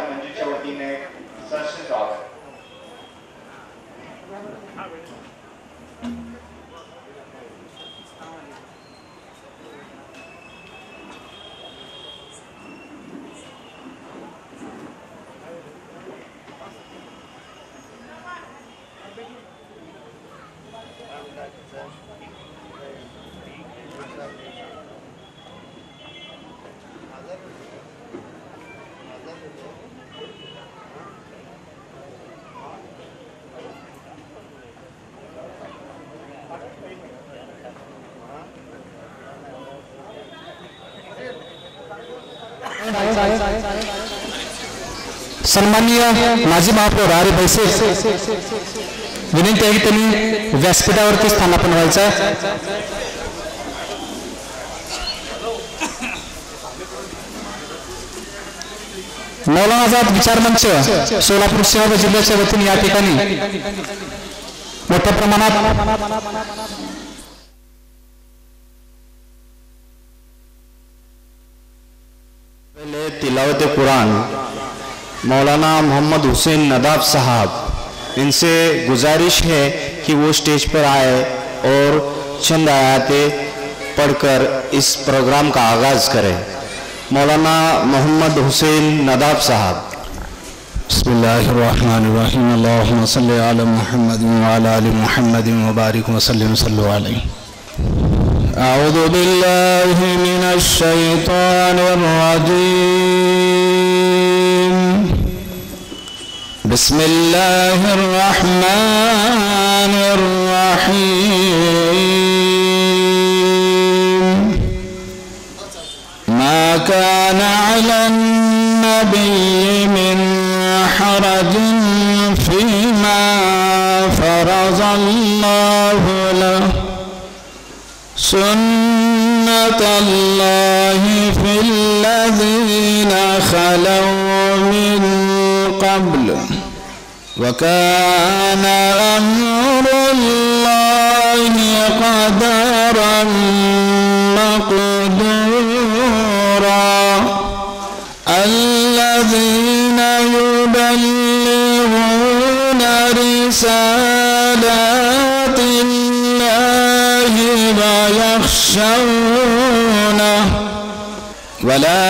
मंजूच्या वतीने सहर्ष स्वागत. सन्माननीय माजी महापौर आरे बैसे विनंती आहे की त्यांनी व्यासपीठावरती स्थानापन्न व्हायचं आहे. मौलाना आझाद विचार मंच सोलापूर शहर जिल्ह्याच्या वतीने या ठिकाणी मोठ्या प्रमाणात तिलावत कुरान मौलाना मोहम्मद हुसैन नदाफ साहब, इनसे गुजारिश है कि वो स्टेज पर आए और चंद आयतें पढ़कर इस प्रोग्राम का आगाज़ करें. मौलाना मोहम्मद हुसैन नदाफ साहब. बिस्मिल्लाहिर्रहमानिर्रहीम. अल्लाहुम्मा सल्लि अला मुहम्मदिन व अला आलि मुहम्मदिन व बारिक व सल्लिम सल्लु अलैहि. अऊज़ु बिल्लाहि मिनश शैतानिर रजीम. बिस्मिल्लाहिर रहमानिर रहीम. मा काना अलन नबिय्यि मिन हरजिन फीमा फरज़ल्लाहु लहु सुन्नतल्लाहि फिल्लज़ीना खलौ मिन क़ब्ल व काना अम्रुल्लाहि क़दरन मक़दूरा. अल्लज़ीना युबल्लिगूना रिसालातिल्लाहि व यख़्शौनहु वला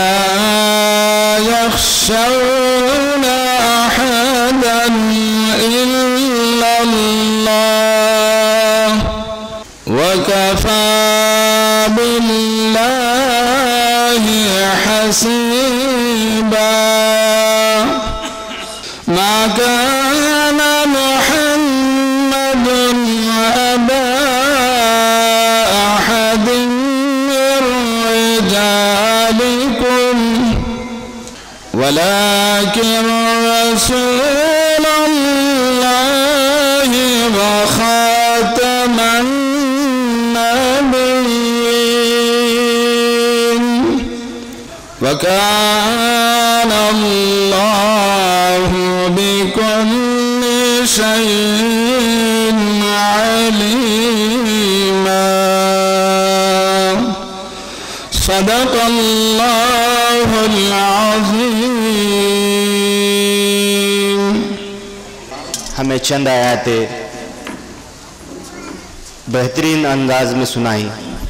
यख़्शौना अहदन इल्लल्लाह व कफ़ा बिल्लाहि हसीबा. मा काना मुहम्मदुन अबा अहदिन मिन रिजालिकुम वलाकिन रसूलल्लाहि व खातमन नबिय्यीन व काना अल्लाहु बिकुल्लि शैइन अलीमा. सदक़ल्लाहुल अज़ीम. हमें चंद आयतें बेहतरीन अंदाज में सुनाई,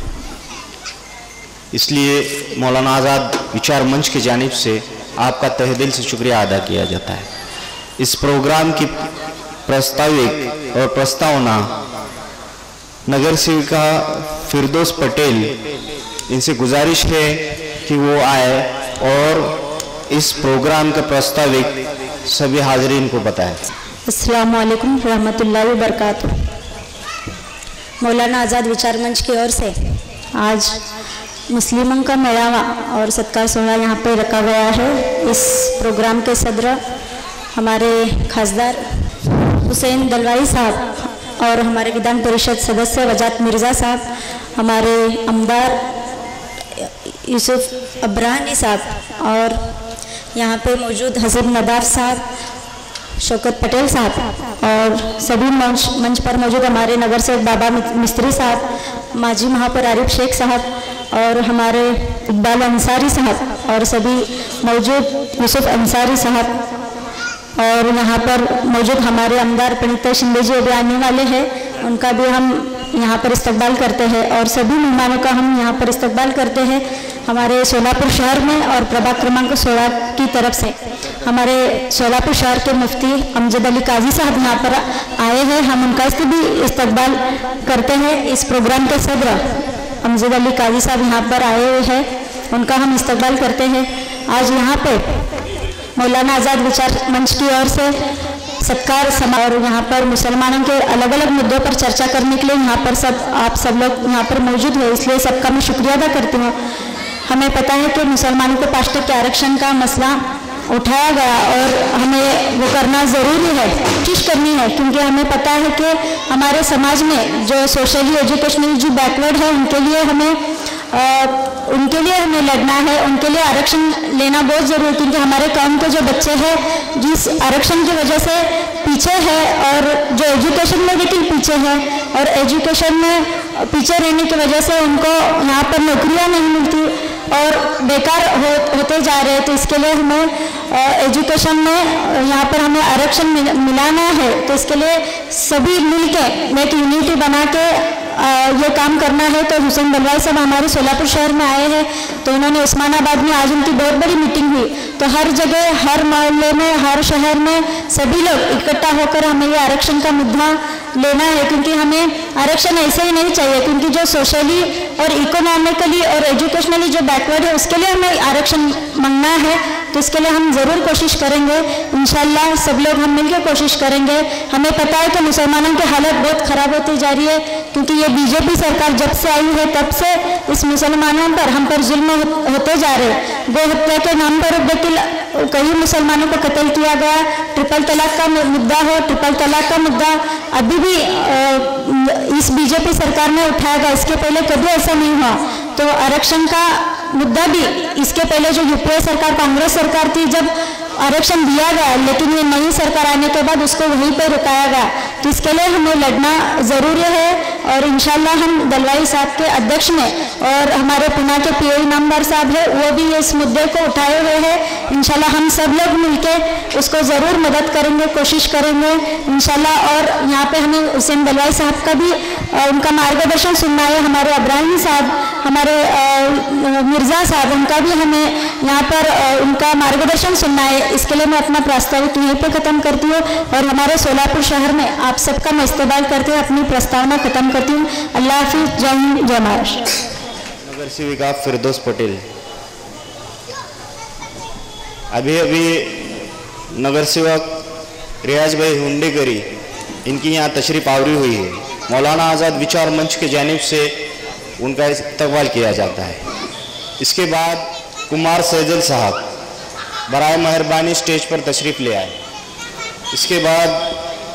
इसलिए मौलाना आज़ाद विचार मंच की जानिब से आपका तहे दिल से शुक्रिया अदा किया जाता है. इस प्रोग्राम की प्रस्ताविक और प्रस्तावना नगर सेविका फिरदौस पटेल, इनसे गुजारिश है कि वो आए और इस प्रोग्राम के प्रस्ताविक सभी हाज़रीन को बताएं. अस्सलामु अलैकुम रहमतुल्लाहि व बरकातुहू. मौलाना आज़ाद विचार मंच की ओर से आज मुस्लिमों का मेड़ावा और सत्कार सोहरा यहाँ पे रखा गया है. इस प्रोग्राम के सदर हमारे खासदार हुसैन दलवाई साहब और हमारे विधान परिषद सदस्य वजात मिर्ज़ा साहब, हमारे आमदार यूसुफ अब्राहनी साहब और यहाँ पे मौजूद हसीब नदाफ साहब, शौकत पटेल साहब और सभी मंच पर मौजूद हमारे नगर सेवक बाबा मिस्त्री साहब, माजी महापौर आरिफ शेख साहब और हमारे इकबाल अंसारी साहब और सभी मौजूद यूसुफ अंसारी साहब और यहाँ पर मौजूद हमारे आमदार प्रणीता शिंदे जी अभी आने वाले हैं, उनका भी हम यहाँ पर इस्तकबाल करते हैं और सभी मेहमानों का हम यहाँ पर इस्तकबाल करते हैं हमारे सोलापुर शहर में और प्रभाग क्रमांक 16 की तरफ से। हमारे सोलापुर शहर के मुफ्ती अमजद अली काजी साहब यहाँ पर आए हैं, हम उनका भी इस्तकबाल करते हैं। इस प्रोग्राम के सदर अमजद अली काजी साहब यहाँ पर आए हुए हैं, उनका हम इस्तकबाल करते हैं। आज यहाँ पे मौलाना आज़ाद विचार मंच की ओर से सत्कार समारोह और यहाँ पर मुसलमानों के अलग अलग मुद्दों पर चर्चा करने के लिए यहाँ पर आप सब लोग यहाँ पर मौजूद हो, इसलिए सबका मैं शुक्रिया अदा करती हूँ। हमें पता है कि मुसलमानों को 5% के आरक्षण का मसला उठाया गया और हमें वो करना ज़रूरी है, कोशिश करनी है, क्योंकि हमें पता है कि हमारे समाज में जो सोशली एजुकेशनली जो बैकवर्ड है उनके लिए हमें लड़ना है, उनके लिए आरक्षण लेना बहुत ज़रूरी है, क्योंकि हमारे कौम के जो बच्चे हैं जिस आरक्षण की वजह से पीछे है और जो एजुकेशन में भी पीछे है और एजुकेशन में पीछे रहने की वजह से उनको यहाँ पर नौकरियाँ नहीं मिलती और बेकार होते जा रहे हैं। तो इसके लिए हमें एजुकेशन में यहाँ पर हमें आरक्षण मिलाना है, तो इसके लिए सभी मिलके एक यूनिटी बना के ये काम करना है। तो हुसैन दलवाई साहब हमारे सोलापुर शहर में आए हैं, तो उन्होंने उस्मानाबाद में आज उनकी बहुत बड़ी मीटिंग हुई, तो हर जगह हर मोहल्ले में हर शहर में सभी लोग इकट्ठा होकर हमें ये आरक्षण का मुद्दा लेना है, क्योंकि हमें आरक्षण ऐसे ही नहीं चाहिए, क्योंकि जो सोशली और इकोनॉमिकली और एजुकेशनली जो बैकवर्ड है उसके लिए हमें आरक्षण मांगना है। तो इसके लिए हम ज़रूर कोशिश करेंगे, इंशाल्लाह सब लोग हम मिलकर कोशिश करेंगे। हमें पता है कि मुसलमानों की हालत बहुत ख़राब होती जा रही है, क्योंकि ये बीजेपी सरकार जब से आई है तब से इस मुसलमानों पर हम पर जुल्म होते जा रहे हैं। गो हत्या के नाम पर कई मुसलमानों को कत्ल किया गया, ट्रिपल तलाक का मुद्दा हो, ट्रिपल तलाक का मुद्दा अभी भी इस बीजेपी सरकार ने उठाया गया, इसके पहले कभी ऐसा नहीं हुआ। तो आरक्षण का मुद्दा भी इसके पहले जो यूपीए सरकार कांग्रेस सरकार थी जब आरक्षण दिया गया, लेकिन ये नई सरकार आने के बाद उसको वहीं पर रुकाया गया। तो इसके लिए हमें लड़ना ज़रूरी है और इंशाल्लाह हम दलवाई साहब के अध्यक्ष में और हमारे पुणे के पीए इनामदार साहब है वो भी इस मुद्दे को उठाए हुए हैं। इंशाल्लाह हम सब लोग मिलकर उसको ज़रूर मदद करेंगे, कोशिश करेंगे इंशाल्लाह। और यहाँ पे हमें हुसैन दलवाई साहब का भी उनका मार्गदर्शन सुनना है, हमारे अब्राहिम साहब, हमारे मिर्ज़ा साहब, उनका भी हमें यहाँ पर उनका मार्गदर्शन सुनना है। इसके लिए मैं अपना प्रस्तावित यहीं पे ख़त्म करती हूँ और हमारे सोलापुर शहर में आप सबका मैं इस्तेमाल करते हुए अपनी प्रस्तावना ख़त्म करती हूँ। अल्लाह हाफिज़, जय हिंद, जय महाराष्ट्र। नगर सेविका फिरदौस पटेल। अभी नगर सेवक रियाज भाई हुंडेकरी इनकी यहाँ तशरीफ आवरी हुई है। मौलाना आज़ाद विचार मंच के जानिब से उनका इस्तकबाल किया जाता है। इसके बाद कुमार सैजल साहब बराए मेहरबानी स्टेज पर तशरीफ़ ले आए। इसके बाद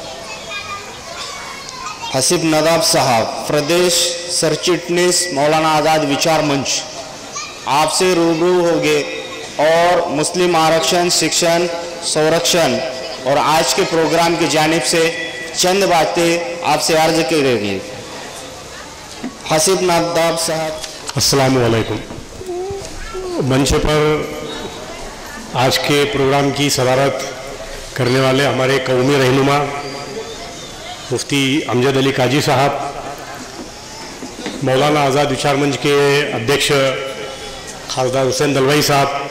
हसीब नदाब साहब प्रदेश सरचिटनीस मौलाना आज़ाद विचार मंच आपसे रूबरू होंगे और मुस्लिम आरक्षण, शिक्षण, संरक्षण और आज के प्रोग्राम की जानिब से चंद बातें आपसे अर्ज करेंगे। हसीब नदाब साहब। अस्सलाम वालेकुम। मंच पर आज के प्रोग्राम की सदारत करने वाले हमारे कौमी रहनुमा मुफ्ती अमजद अली काजी साहब, मौलाना आज़ाद विचार मंच के अध्यक्ष खासदार हुसैन दलवाई साहब,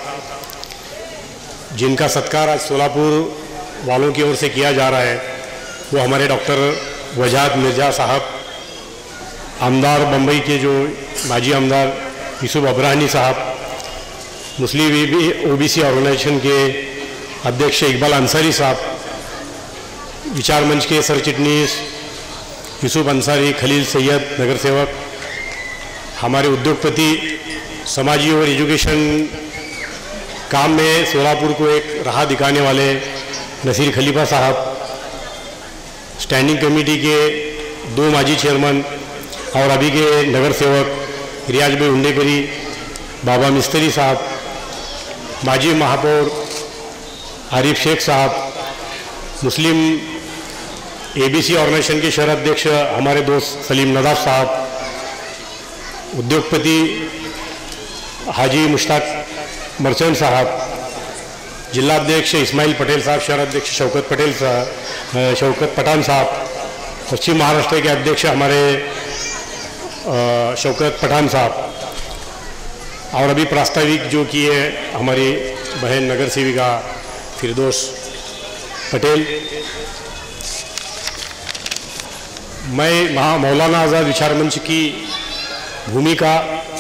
जिनका सत्कार आज सोलापुर वालों की ओर से किया जा रहा है, वो हमारे डॉक्टर वजाद मिर्ज़ा साहब, आमदार बम्बई के जो माजी आमदार यूसुफ अब्राहनी साहब, मुस्लिम ओबीसी ऑर्गेनाइजेशन के अध्यक्ष इकबाल अंसारी साहब, विचार मंच के सरचिटनीस यूसुफ अंसारी, खलील सैयद नगर सेवक, हमारे उद्योगपति, समाजी और एजुकेशन काम में सोलापुर को एक राह दिखाने वाले नसीर खलीफा साहब, स्टैंडिंग कमेटी के 2 माजी चेयरमैन और अभी के नगर सेवक रियाज भाई हुंडेकरी, बाबा मिस्त्री साहब, माजी महापौर आरिफ शेख साहब, मुस्लिम एबीसी ऑर्गेनाइजेशन के शहर अध्यक्ष हमारे दोस्त सलीम नदाब साहब, उद्योगपति हाजी मुश्ताक मर्चेंट साहब, जिलाध्यक्ष इस्माइल पटेल साहब, शहराध्यक्ष शौकत पठान साहब, पश्चिम महाराष्ट्र के अध्यक्ष हमारे शौकत पठान साहब, और अभी प्रास्ताविक जो किए हमारी बहन नगर सेविका फिरदौस पटेल। मैं मौलाना आज़ाद विचार मंच की भूमिका,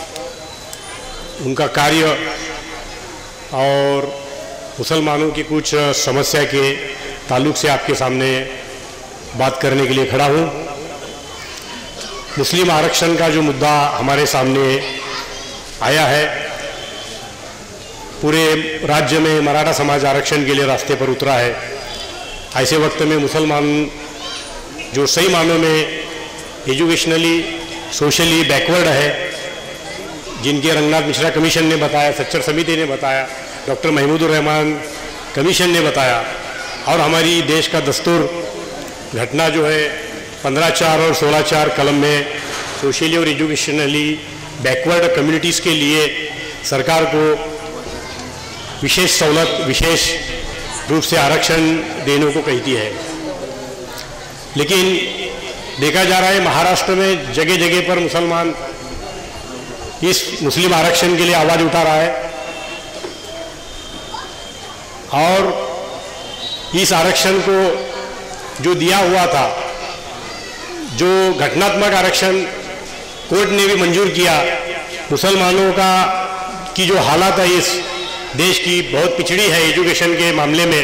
उनका कार्य और मुसलमानों की कुछ समस्या के ताल्लुक से आपके सामने बात करने के लिए खड़ा हूँ। मुस्लिम आरक्षण का जो मुद्दा हमारे सामने आया है, पूरे राज्य में मराठा समाज आरक्षण के लिए रास्ते पर उतरा है। ऐसे वक्त में मुसलमान जो सही मानों में एजुकेशनली सोशली बैकवर्ड है, जिनके रंगनाथ मिश्रा कमीशन ने बताया, सच्चर समिति ने बताया, डॉक्टर महमूदुर रहमान कमीशन ने बताया, और हमारी देश का दस्तूर घटना जो है 15(4) और 16(4) कलम में सोशली और एजुकेशनली बैकवर्ड कम्युनिटीज़ के लिए सरकार को विशेष सहूलत, विशेष रूप से आरक्षण देने को कहती है। लेकिन देखा जा रहा है महाराष्ट्र में जगह जगह पर मुसलमान इस मुस्लिम आरक्षण के लिए आवाज़ उठा रहा है, और इस आरक्षण को जो दिया हुआ था, जो घटनात्मक आरक्षण कोर्ट ने भी मंजूर किया, मुसलमानों का की जो हालत है इस देश की बहुत पिछड़ी है एजुकेशन के मामले में।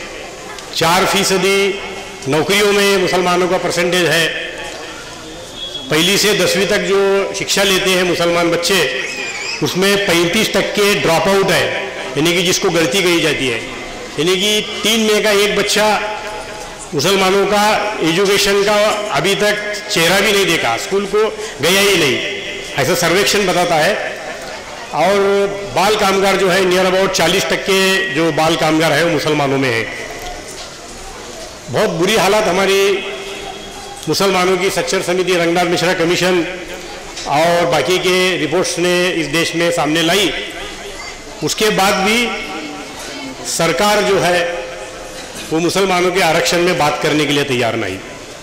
4% नौकरियों में मुसलमानों का परसेंटेज है। पहली से 10वीं तक जो शिक्षा लेते हैं मुसलमान बच्चे, उसमें 35% ड्रॉप आउट है, यानी कि जिसको गलती कही जाती है। यानी कि 3 में का एक बच्चा मुसलमानों का एजुकेशन का अभी तक चेहरा भी नहीं देखा, स्कूल को गया ही नहीं, ऐसा सर्वेक्षण बताता है। और बाल कामगार जो है नियर अबाउट 40% जो बाल कामगार है वो मुसलमानों में है। बहुत बुरी हालत हमारी मुसलमानों की सच्चर समिति, रंगनाथ मिश्रा कमीशन और बाकी के रिपोर्ट्स ने इस देश में सामने लाई। उसके बाद भी सरकार जो है वो मुसलमानों के आरक्षण में बात करने के लिए तैयार नहीं।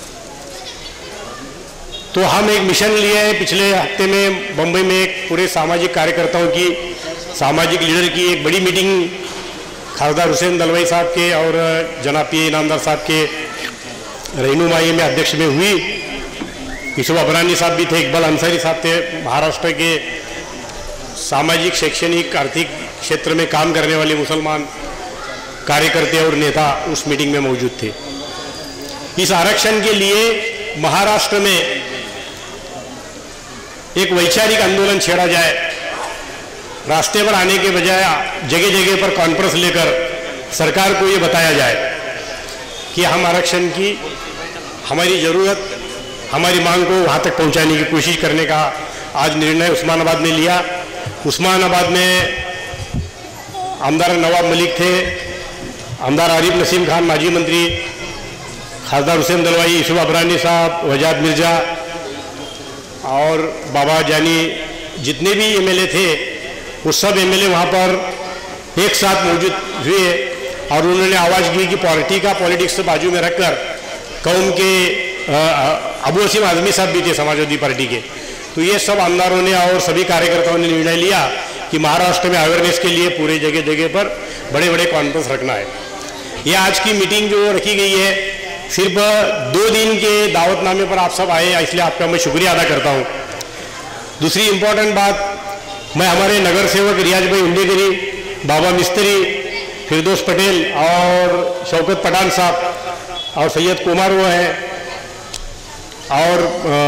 तो हम एक मिशन लिए हैं, पिछले हफ्ते में बम्बई में एक पूरे सामाजिक कार्यकर्ताओं की, सामाजिक लीडर की एक बड़ी मीटिंग खासदार हुसैन दलवाई साहब के और जनाब पी इनामदार साहब के रहनुमाई में अध्यक्ष में हुई। यूसुफ अबरानी साहब भी थे, इकबाल अंसारी साहब थे, महाराष्ट्र के सामाजिक, शैक्षणिक, आर्थिक क्षेत्र में काम करने वाले मुसलमान कार्यकर्ता और नेता उस मीटिंग में मौजूद थे। इस आरक्षण के लिए महाराष्ट्र में एक वैचारिक आंदोलन छेड़ा जाए, रास्ते पर आने के बजाय जगह जगह पर कॉन्फ्रेंस लेकर सरकार को ये बताया जाए कि हम आरक्षण की हमारी ज़रूरत, हमारी मांग को वहाँ तक पहुँचाने की कोशिश करने का आज निर्णय उस्मानाबाद में लिया। उस्मानाबाद में आमदार नवाब मलिक थे, आमदार आरिफ नसीम खान माजी मंत्री, खासदार हुसैन दलवाई, यूसुफ अबरानी साहब, वजाद मिर्जा और बाबा जानी, जितने भी एमएलए थे वो सब एमएलए वहाँ पर एक साथ मौजूद हुए और उन्होंने आवाज़ की कि पॉलिटिक्स से बाजू में रखकर कौम के अबू वसीम आज़मी साहब भी थे समाजवादी पार्टी के, तो ये सब आमदारों ने और सभी कार्यकर्ताओं ने निर्णय लिया कि महाराष्ट्र में अवेयरनेस के लिए पूरे जगह जगह पर बड़े बड़े कॉन्फ्रेंस रखना है। ये आज की मीटिंग जो रखी गई है सिर्फ 2 दिन के दावतनामे पर आप सब आए, इसलिए आपका मैं शुक्रिया अदा करता हूँ। दूसरी इम्पोर्टेंट बात, मैं हमारे नगर सेवक रियाज भाई उंडेगरी, बाबा मिस्त्री, फिरदौस पटेल और शौकत पठान साहब और सैयद कुमार वो हैं और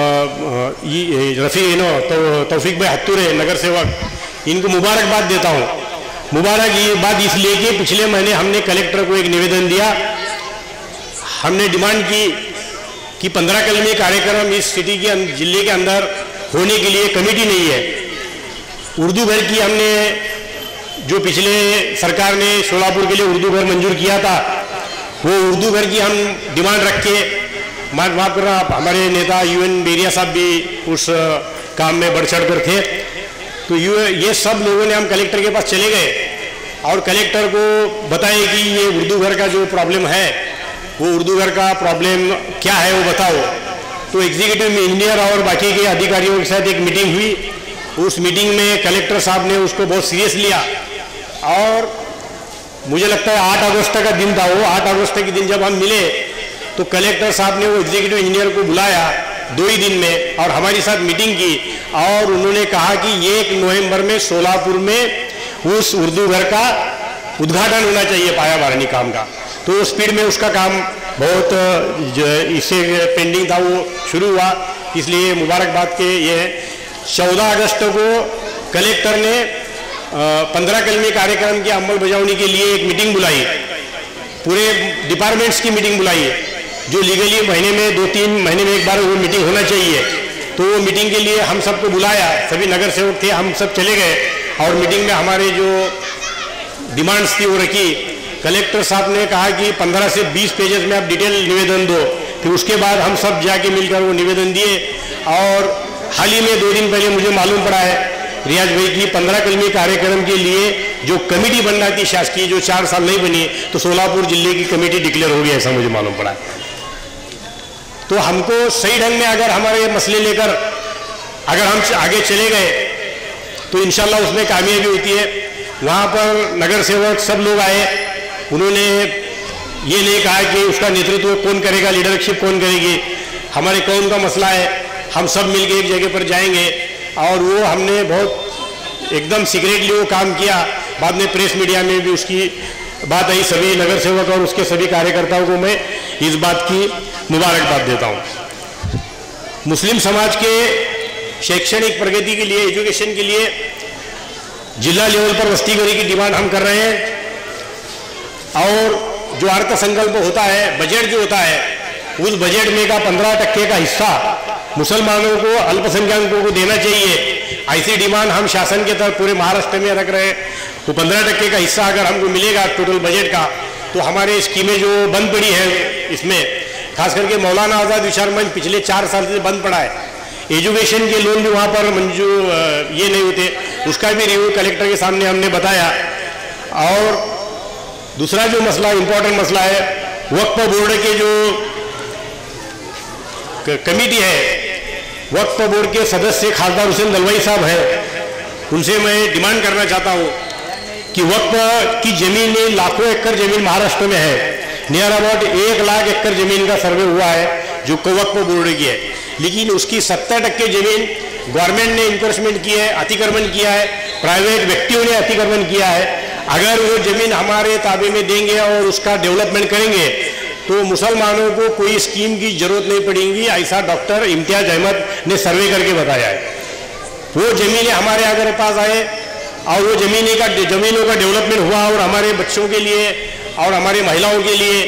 रफ़ी तौफीक भाई हत्तूरे नगर सेवक, इनको मुबारकबाद देता हूँ। मुबारकबाद इसलिए कि पिछले महीने हमने कलेक्टर को एक निवेदन दिया, हमने डिमांड की कि 15 कलमी कार्यक्रम इस सिटी के जिले के अंदर होने के लिए कमेटी नहीं है। उर्दू घर की हमने जो पिछले सरकार ने शोलापुर के लिए उर्दू घर मंजूर किया था, वो उर्दू घर की हम डिमांड रख के माफ करना, हमारे नेता UN बेरिया साहब भी उस काम में बढ़ चढ़ कर थे। तो ये सब लोगों ने हम कलेक्टर के पास चले गए और कलेक्टर को बताए कि ये उर्दू घर का जो प्रॉब्लम है वो उर्दू घर का प्रॉब्लम क्या है वो बताओ। तो एग्जीक्यूटिव इंजीनियर और बाकी के अधिकारियों के साथ एक मीटिंग हुई। उस मीटिंग में कलेक्टर साहब ने उसको बहुत सीरियस लिया और मुझे लगता है 8 अगस्त का दिन था वो। 8 अगस्त के दिन जब हम मिले तो कलेक्टर साहब ने वो एग्जीक्यूटिव इंजीनियर को बुलाया 2 ही दिन में और हमारे साथ मीटिंग की और उन्होंने कहा कि 1 नवंबर में सोलापुर में उस उर्दू घर का उद्घाटन होना चाहिए, पाया बारहनी काम का। तो स्पीड में उसका काम बहुत इससे पेंडिंग था वो शुरू हुआ, इसलिए मुबारकबाद के ये 14 अगस्त को कलेक्टर ने 15 कलमी कार्यक्रम की अमल बजावनी के लिए एक मीटिंग बुलाई, पूरे डिपार्टमेंट्स की मीटिंग बुलाई जो लीगली महीने में 2-3 महीने में एक बार वो मीटिंग होना चाहिए। तो वो मीटिंग के लिए हम सबको बुलाया, सभी नगर सेवक थे, हम सब चले गए और मीटिंग में हमारे जो डिमांड्स थी वो रखी। कलेक्टर साहब ने कहा कि 15 से 20 पेजेस में आप डिटेल निवेदन दो। फिर उसके बाद हम सब जाके मिलकर वो निवेदन दिए और हाल ही में 2 दिन पहले मुझे मालूम पड़ा है रियाज भाई की 15 कलमी कार्यक्रम के लिए जो कमेटी बनना थी शासकीय, जो 4 साल नहीं बनी, तो सोलापुर जिले की कमेटी डिक्लेयर हो गई, ऐसा मुझे मालूम पड़ा। तो हमको सही ढंग में अगर हमारे मसले लेकर अगर हम आगे चले गए तो इंशाल्लाह उसमें कामयाबी होती है। वहाँ पर नगर सेवक सब लोग आए, उन्होंने ये नहीं कहा कि उसका नेतृत्व कौन करेगा, लीडरशिप कौन करेगी, हमारे कौन का मसला है, हम सब मिलकर एक जगह पर जाएंगे। और वो हमने बहुत एकदम सीक्रेटली वो काम किया। बाद में प्रेस मीडिया में भी उसकी बात आई। सभी नगर सेवक और उसके सभी कार्यकर्ताओं को मैं इस बात की मुबारकबाद देता हूँ। मुस्लिम समाज के शैक्षणिक प्रगति के लिए, एजुकेशन के लिए जिला लेवल पर वस्तीगरी की डिमांड हम कर रहे हैं और जो अर्थ संकल्प होता है, बजट जो होता है, उस बजट में का 15% का हिस्सा मुसलमानों को, अल्पसंख्यकों को देना चाहिए। ऐसी डिमांड हम शासन के तरफ पूरे महाराष्ट्र में रख रहे हैं। तो 15% का हिस्सा अगर हमको मिलेगा टोटल बजट का तो हमारे स्कीमें जो बंद पड़ी हैं, इसमें खास करके मौलाना आज़ाद विचार मंच पिछले 4 साल से बंद पड़ा है। एजुकेशन के लोन भी वहाँ पर मंजूर ये नहीं होते, उसका भी रिव्यू कलेक्टर के सामने हमने बताया। और दूसरा जो मसला, इम्पोर्टेंट मसला है, वक्फ बोर्ड के जो कमेटी है, वक्फ बोर्ड के सदस्य खासदार हुसैन दलवाई साहब हैं, उनसे मैं डिमांड करना चाहता हूँ कि वक्फ की जमीन लाखों एकड़ जमीन महाराष्ट्र में है, नियर अबाउट 1 लाख एकड़ जमीन का सर्वे हुआ है जो वक्फ बोर्ड की है, लेकिन उसकी 70% जमीन गवर्नमेंट ने इंक्रोचमेंट की है, अतिक्रमण किया है, प्राइवेट व्यक्तियों ने अतिक्रमण किया है। अगर वो जमीन हमारे ताबे में देंगे और उसका डेवलपमेंट करेंगे तो मुसलमानों को कोई स्कीम की जरूरत नहीं पड़ेगी, ऐसा डॉक्टर इम्तियाज अहमद ने सर्वे करके बताया है। वो जमीनें हमारे अगर पास आए और वो जमीनों का डेवलपमेंट हुआ और हमारे बच्चों के लिए और हमारी महिलाओं के लिए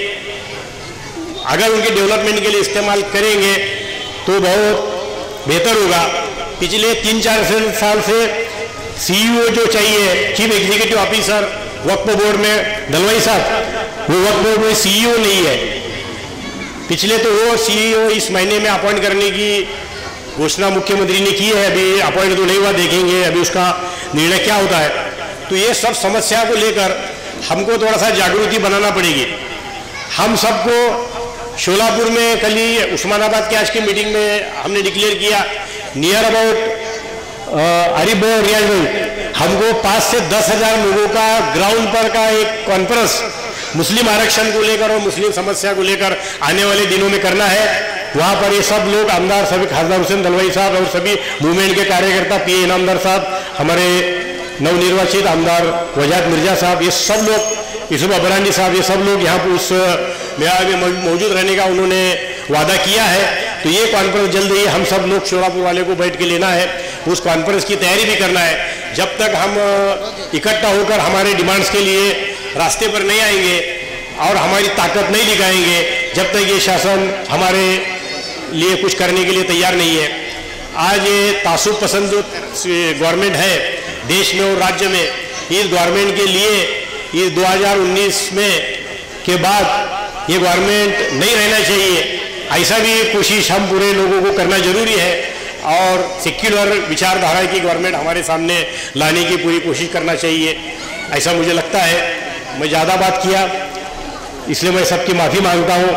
अगर उनके डेवलपमेंट के लिए इस्तेमाल करेंगे तो बहुत बेहतर होगा। पिछले 3-4 साल से CEO जो चाहिए, चीफ एग्जीक्यूटिव ऑफिसर वक्फ बोर्ड में दलवाई साहब, वो वक्फ बोर्ड में CEO नहीं है। पिछले तो वो CEO इस महीने में अपॉइंट करने की घोषणा मुख्यमंत्री ने की है, अभी अपॉइंट तो नहीं हुआ, देखेंगे अभी उसका निर्णय क्या होता है। तो ये सब समस्या को लेकर हमको थोड़ा सा जागृति बनाना पड़ेगी। हम सबको शोलापुर में कल ही उस्मानाबाद के आज की मीटिंग में हमने डिक्लेयर किया, नियर अबाउट अरिब रियाज भाई, हमको 5 से 10 हज़ार लोगों का ग्राउंड पर का एक कॉन्फ्रेंस मुस्लिम आरक्षण को लेकर और मुस्लिम समस्या को लेकर आने वाले दिनों में करना है। वहाँ पर ये सब लोग आमदार, सभी खासदार हुसैन दलवाई साहब और सभी मूवमेंट के कार्यकर्ता, PA इनामदार साहब, हमारे नवनिर्वाचित आमदार वजाद मिर्जा साहब, ये सब लोग, यूसुफ अबरानी साहब, ये सब लोग यहाँ पर उस मेला में मौजूद रहने का उन्होंने वादा किया है। तो ये कॉन्फ्रेंस जल्द ही हम सब लोग शोलापुर वाले को बैठ के लेना है, उस कॉन्फ्रेंस की तैयारी भी करना है। जब तक हम इकट्ठा होकर हमारे डिमांड्स के लिए रास्ते पर नहीं आएंगे और हमारी ताकत नहीं दिखाएंगे, जब तक ये शासन हमारे लिए कुछ करने के लिए तैयार नहीं है। आज ये तासुब पसंद जो गवर्नमेंट है देश में और राज्य में, इस गवर्नमेंट के लिए इस 2019 में के बाद ये गवर्नमेंट नहीं रहना चाहिए, ऐसा भी कोशिश हम पूरे लोगों को करना जरूरी है और सेक्युलर विचारधारा की गवर्नमेंट हमारे सामने लाने की पूरी कोशिश करना चाहिए। ऐसा मुझे लगता है। मैं ज़्यादा बात किया इसलिए मैं सबकी माफ़ी मांगता हूँ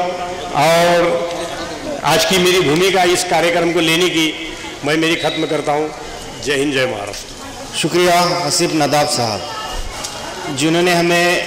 और आज की मेरी भूमिका इस कार्यक्रम को लेने की मैं मेरी ख़त्म करता हूँ। जय हिंद, जय महाराष्ट्र। शुक्रिया हसीब नदाब साहब जिन्होंने हमें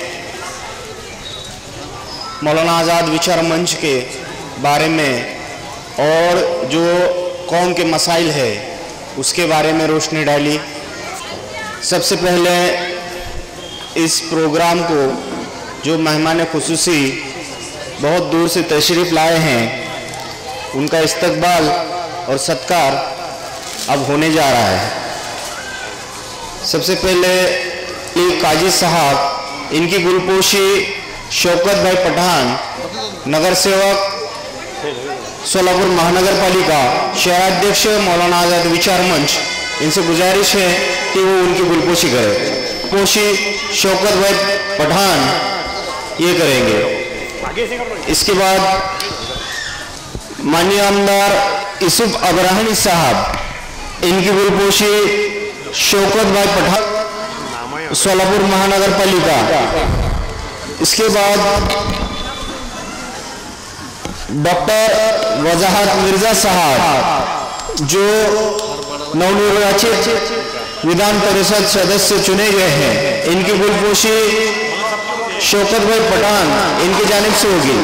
मौलाना आज़ाद विचार मंच के बारे में और जो कौम के मसाइल है उसके बारे में रोशनी डाली। सबसे पहले इस प्रोग्राम को जो मेहमान खुसूसी बहुत दूर से तशरीफ़ लाए हैं उनका इस्तकबाल और सत्कार अब होने जा रहा है। सबसे पहले काजी साहब, इनकी गुलपोशी शौकत भाई पठान, नगर सेवक सोलापुर महानगर पालिका, शहराध्यक्ष मौलाना आज़ाद विचार मंच, इनसे गुजारिश है कि वो उनकी गुलपोशी करें। पोशी शौकत भाई पठान ये करेंगे। इसके बाद माननीय आमदार यूसुफ अब्राहमी साहब, इनकी गुलपोशी शौकत भाई पठान, सोलापुर महानगर पालिका। इसके बाद डॉक्टर वजाहत मिर्जा साहब जो नवनिर्वाचित विधान परिषद सदस्य चुने गए हैं, इनकी गुलपोशी शौकत भाई पठान इनकी जानिब से होगी।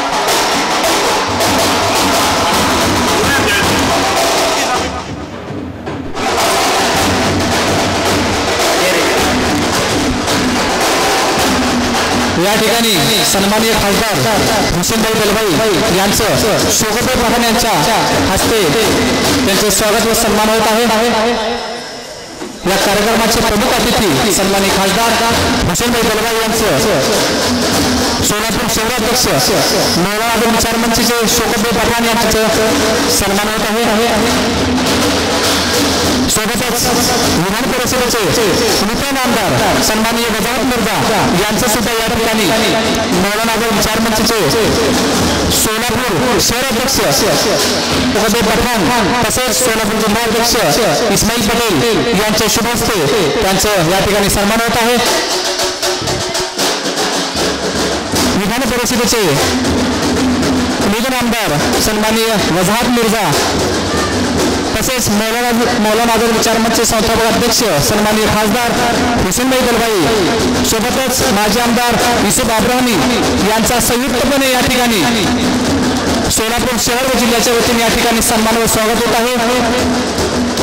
या ठिकाणी सन्माननीय खासदार हुसेनभाई दलवाई यांचं शौकतभाई पठाण यांच्या हस्ते त्यांचे स्वागत व सन्मान होत आहे। या कार्यक्रमाचे प्रमुख अतिथी सन्माननीय खासदार हुसेनभाई दलवाई यांचं सोलापूर शहराध्यक्ष मौलाना आझाद विचार मंचचे शौकतभाई पठाण यांचं सन्मान होत आहे। सोबतच विधान परिषदेचे नूतन आमदार सन्माननीय वजाहत मिर्जा यांचं सुद्धा या ठिकाणी मौलाना आझाद विचार मंचचे सोलापूर शहराध्यक्ष शौकतभाई पठाण तसेच सोलापूर जिल्हाध्यक्ष इस्माईल पटेल यांच्या शुभ हस्ते त्यांचं या ठिकाणी सन्मान होत आहे। विधान परिषदेचे नूतन आमदार सन्माननीय वजाहत मिर्जा तसेच मौलाना आझाद विचार मंचचे संस्थापक अध्यक्ष सन्माननीय खासदार हुसेनभाई दलवाई सोबतच माजी आमदार यूसुफ अब्राहमी यांचा संयुक्तपणे या ठिकाणी सोलापूर शहर व जिल्ह्याच्या वतीने या ठिकाणी सन्मान व स्वागत होत आहे।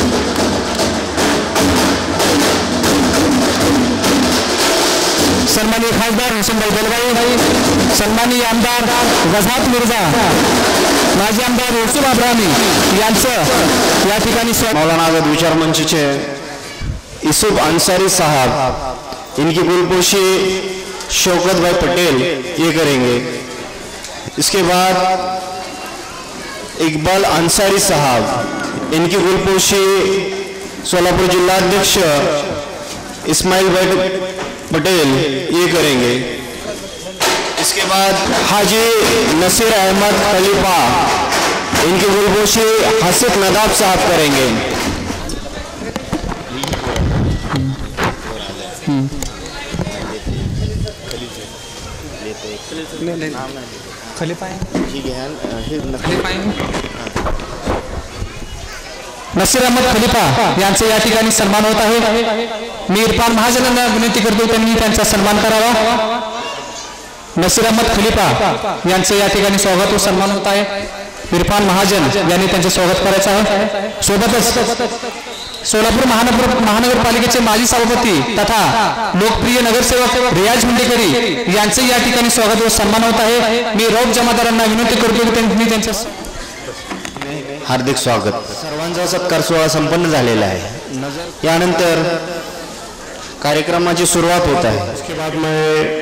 सन्माननीय खासदार हुसेनभाई दलवाई, सन्माननीय आमदार वजाहत मिर्जा, माजी आमदार यूसुफ अब्राहमी यांचं या ठिकाणी मौलाना आज़ाद विचार मंचचे यूसुफ अंसारी साहब, इनकी गुलपोशी शौकत भाई पटेल ये करेंगे। इसके बाद इकबाल अंसारी साहब, इनकी गुलपोशी सोलापुर जिलाध्यक्ष इस्माईल भाई पटेल ये करेंगे। इसके बाद हाजी नसीर अहमद खलीफा, इनकी गुलपोशी हसीब नदाब साहब करेंगे। नसीर अहमद खलीफा यांचे या ठिकाणी सन्मान होत आहे। मी इरफान महाजनांना विनंती करतो त्यांनी त्यांचा सन्मान करावा। नसीर अहमद खलीफा यांचे या ठिकाणी स्वागत व सन्मान होत आहे। इरफान महाजन यांनी त्यांचे स्वागत करायचं आहे। सोबतच सोलापूर महानगरपालिकेचे माजी सभापती तथा लोकप्रिय नगरसेवक रियाज मुंडेकरी यांचे या ठिकाणी स्वागत व सन्मान होत आहे। मी रौफ जमादारांना विनंती करतो की त्यांनी त्यांच्या हार्दिक स्वागत। सर्वांचा सत्कार सोहळा संपन्न झालेला आहे। यानंतर कार्यक्रमाची सुरुवात होत आहे। इसके बाद मैं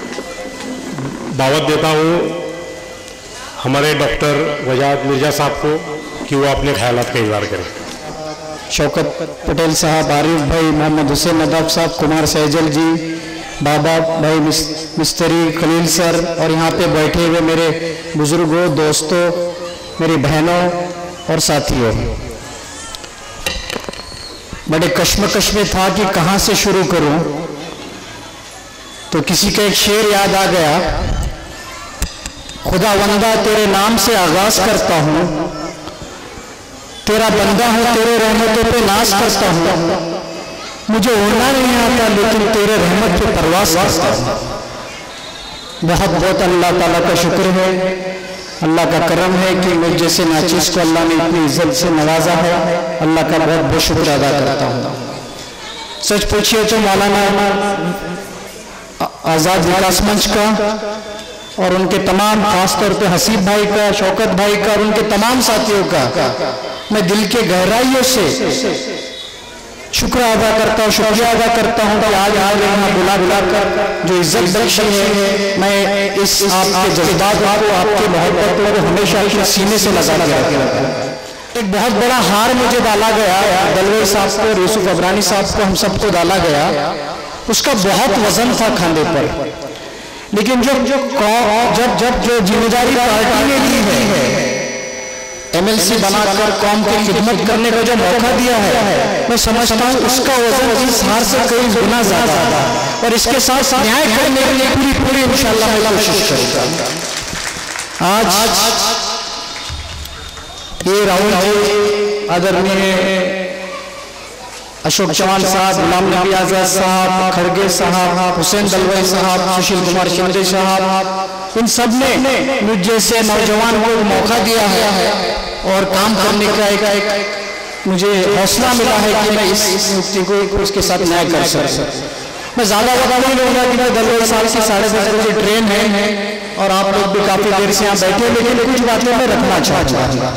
दावत देता हूँ हमारे डॉक्टर वजाहत मिर्जा साहब को कि वो अपने ख्यालात का इजहार करें। शौकत पटेल साहब, आरिफ भाई, मोहम्मद हुसैन नदाब साहब, कुमार सैजल जी, बाबा भाई मिस्त्री, खलील सर और यहाँ पे बैठे हुए मेरे बुजुर्गों, दोस्तों, मेरी बहनों और साथियों, बड़े कश्मकश में था कि कहाँ से शुरू करूं। तो किसी का एक शेर याद आ गया, खुदा वंदा तेरे नाम से आगाज करता हूँ, तेरा बंदा हूँ तेरे रहमतों पे नाज करता हूँ, मुझे उड़ना नहीं आता लेकिन तेरे रहमत पे परवास करता हूँ। बहुत बहुत अल्लाह ताला का शुक्र है, अल्लाह का करम है कि मुझ जैसे नाचीज को अल्लाह ने इतनी इज्जत से नवाजा है। अल्लाह का बहुत बहुत शुक्र अदा करता हूँ। सच पूछिए तो मौलाना आज़ाद विकास मंच का और उनके तमाम, खासतौर पे हसीब भाई का, शौकत भाई का और उनके तमाम साथियों का मैं दिल के गहराइयों से शुक्र अदा करता हूँ, शुक्रिया अदा करता हूँ कि आज यहाँ बुला कर जो इज्जत बख्शी है, मैं इस आपके जज्बात को, आपके मोहब्बत को हमेशा अपने सीने से लगा के एक बहुत बड़ा हार मुझे डाला गया, दलवे साहब को और यूसुफ अबरानी साहब को, हम सबको डाला गया, उसका बहुत वजन था खाने पर। लेकिन जब जो जिम्मेदारी पार्टी ने ली है, MLC बनाकर कौम की खिदमत करने का जो मौका दिया है, मैं समझता हूँ उसका वजन इस हार से कई गुना ज्यादा था। और इसके साथ न्याय करने के लिए पूरी इंशाअल्लाह मैं कोशिश करूंगा। आज ये राहुल जी, आदरणीय अशोक चौहान साहब, गुलाम नबी आजाद साहब, खड़गे साहब, हुसैन दलवाई साहब, सुशील कुमार शिंदे साहब, इन सब ने मुझ जैसे नौजवान को मौका दिया है और काम करने का एक मुझे हौसला मिला है कि मैं इस नियुक्ति को उसके साथ न्याय कर सकूं। मैं ज़्यादा बता नहीं लूँगा कि मैं दलवाई साहब से 10:30 बजे ट्रेन है और आप लोग भी काफ़ी देर से यहाँ बैठे, लेकिन कुछ बातें मैं रखना चाहूँगा।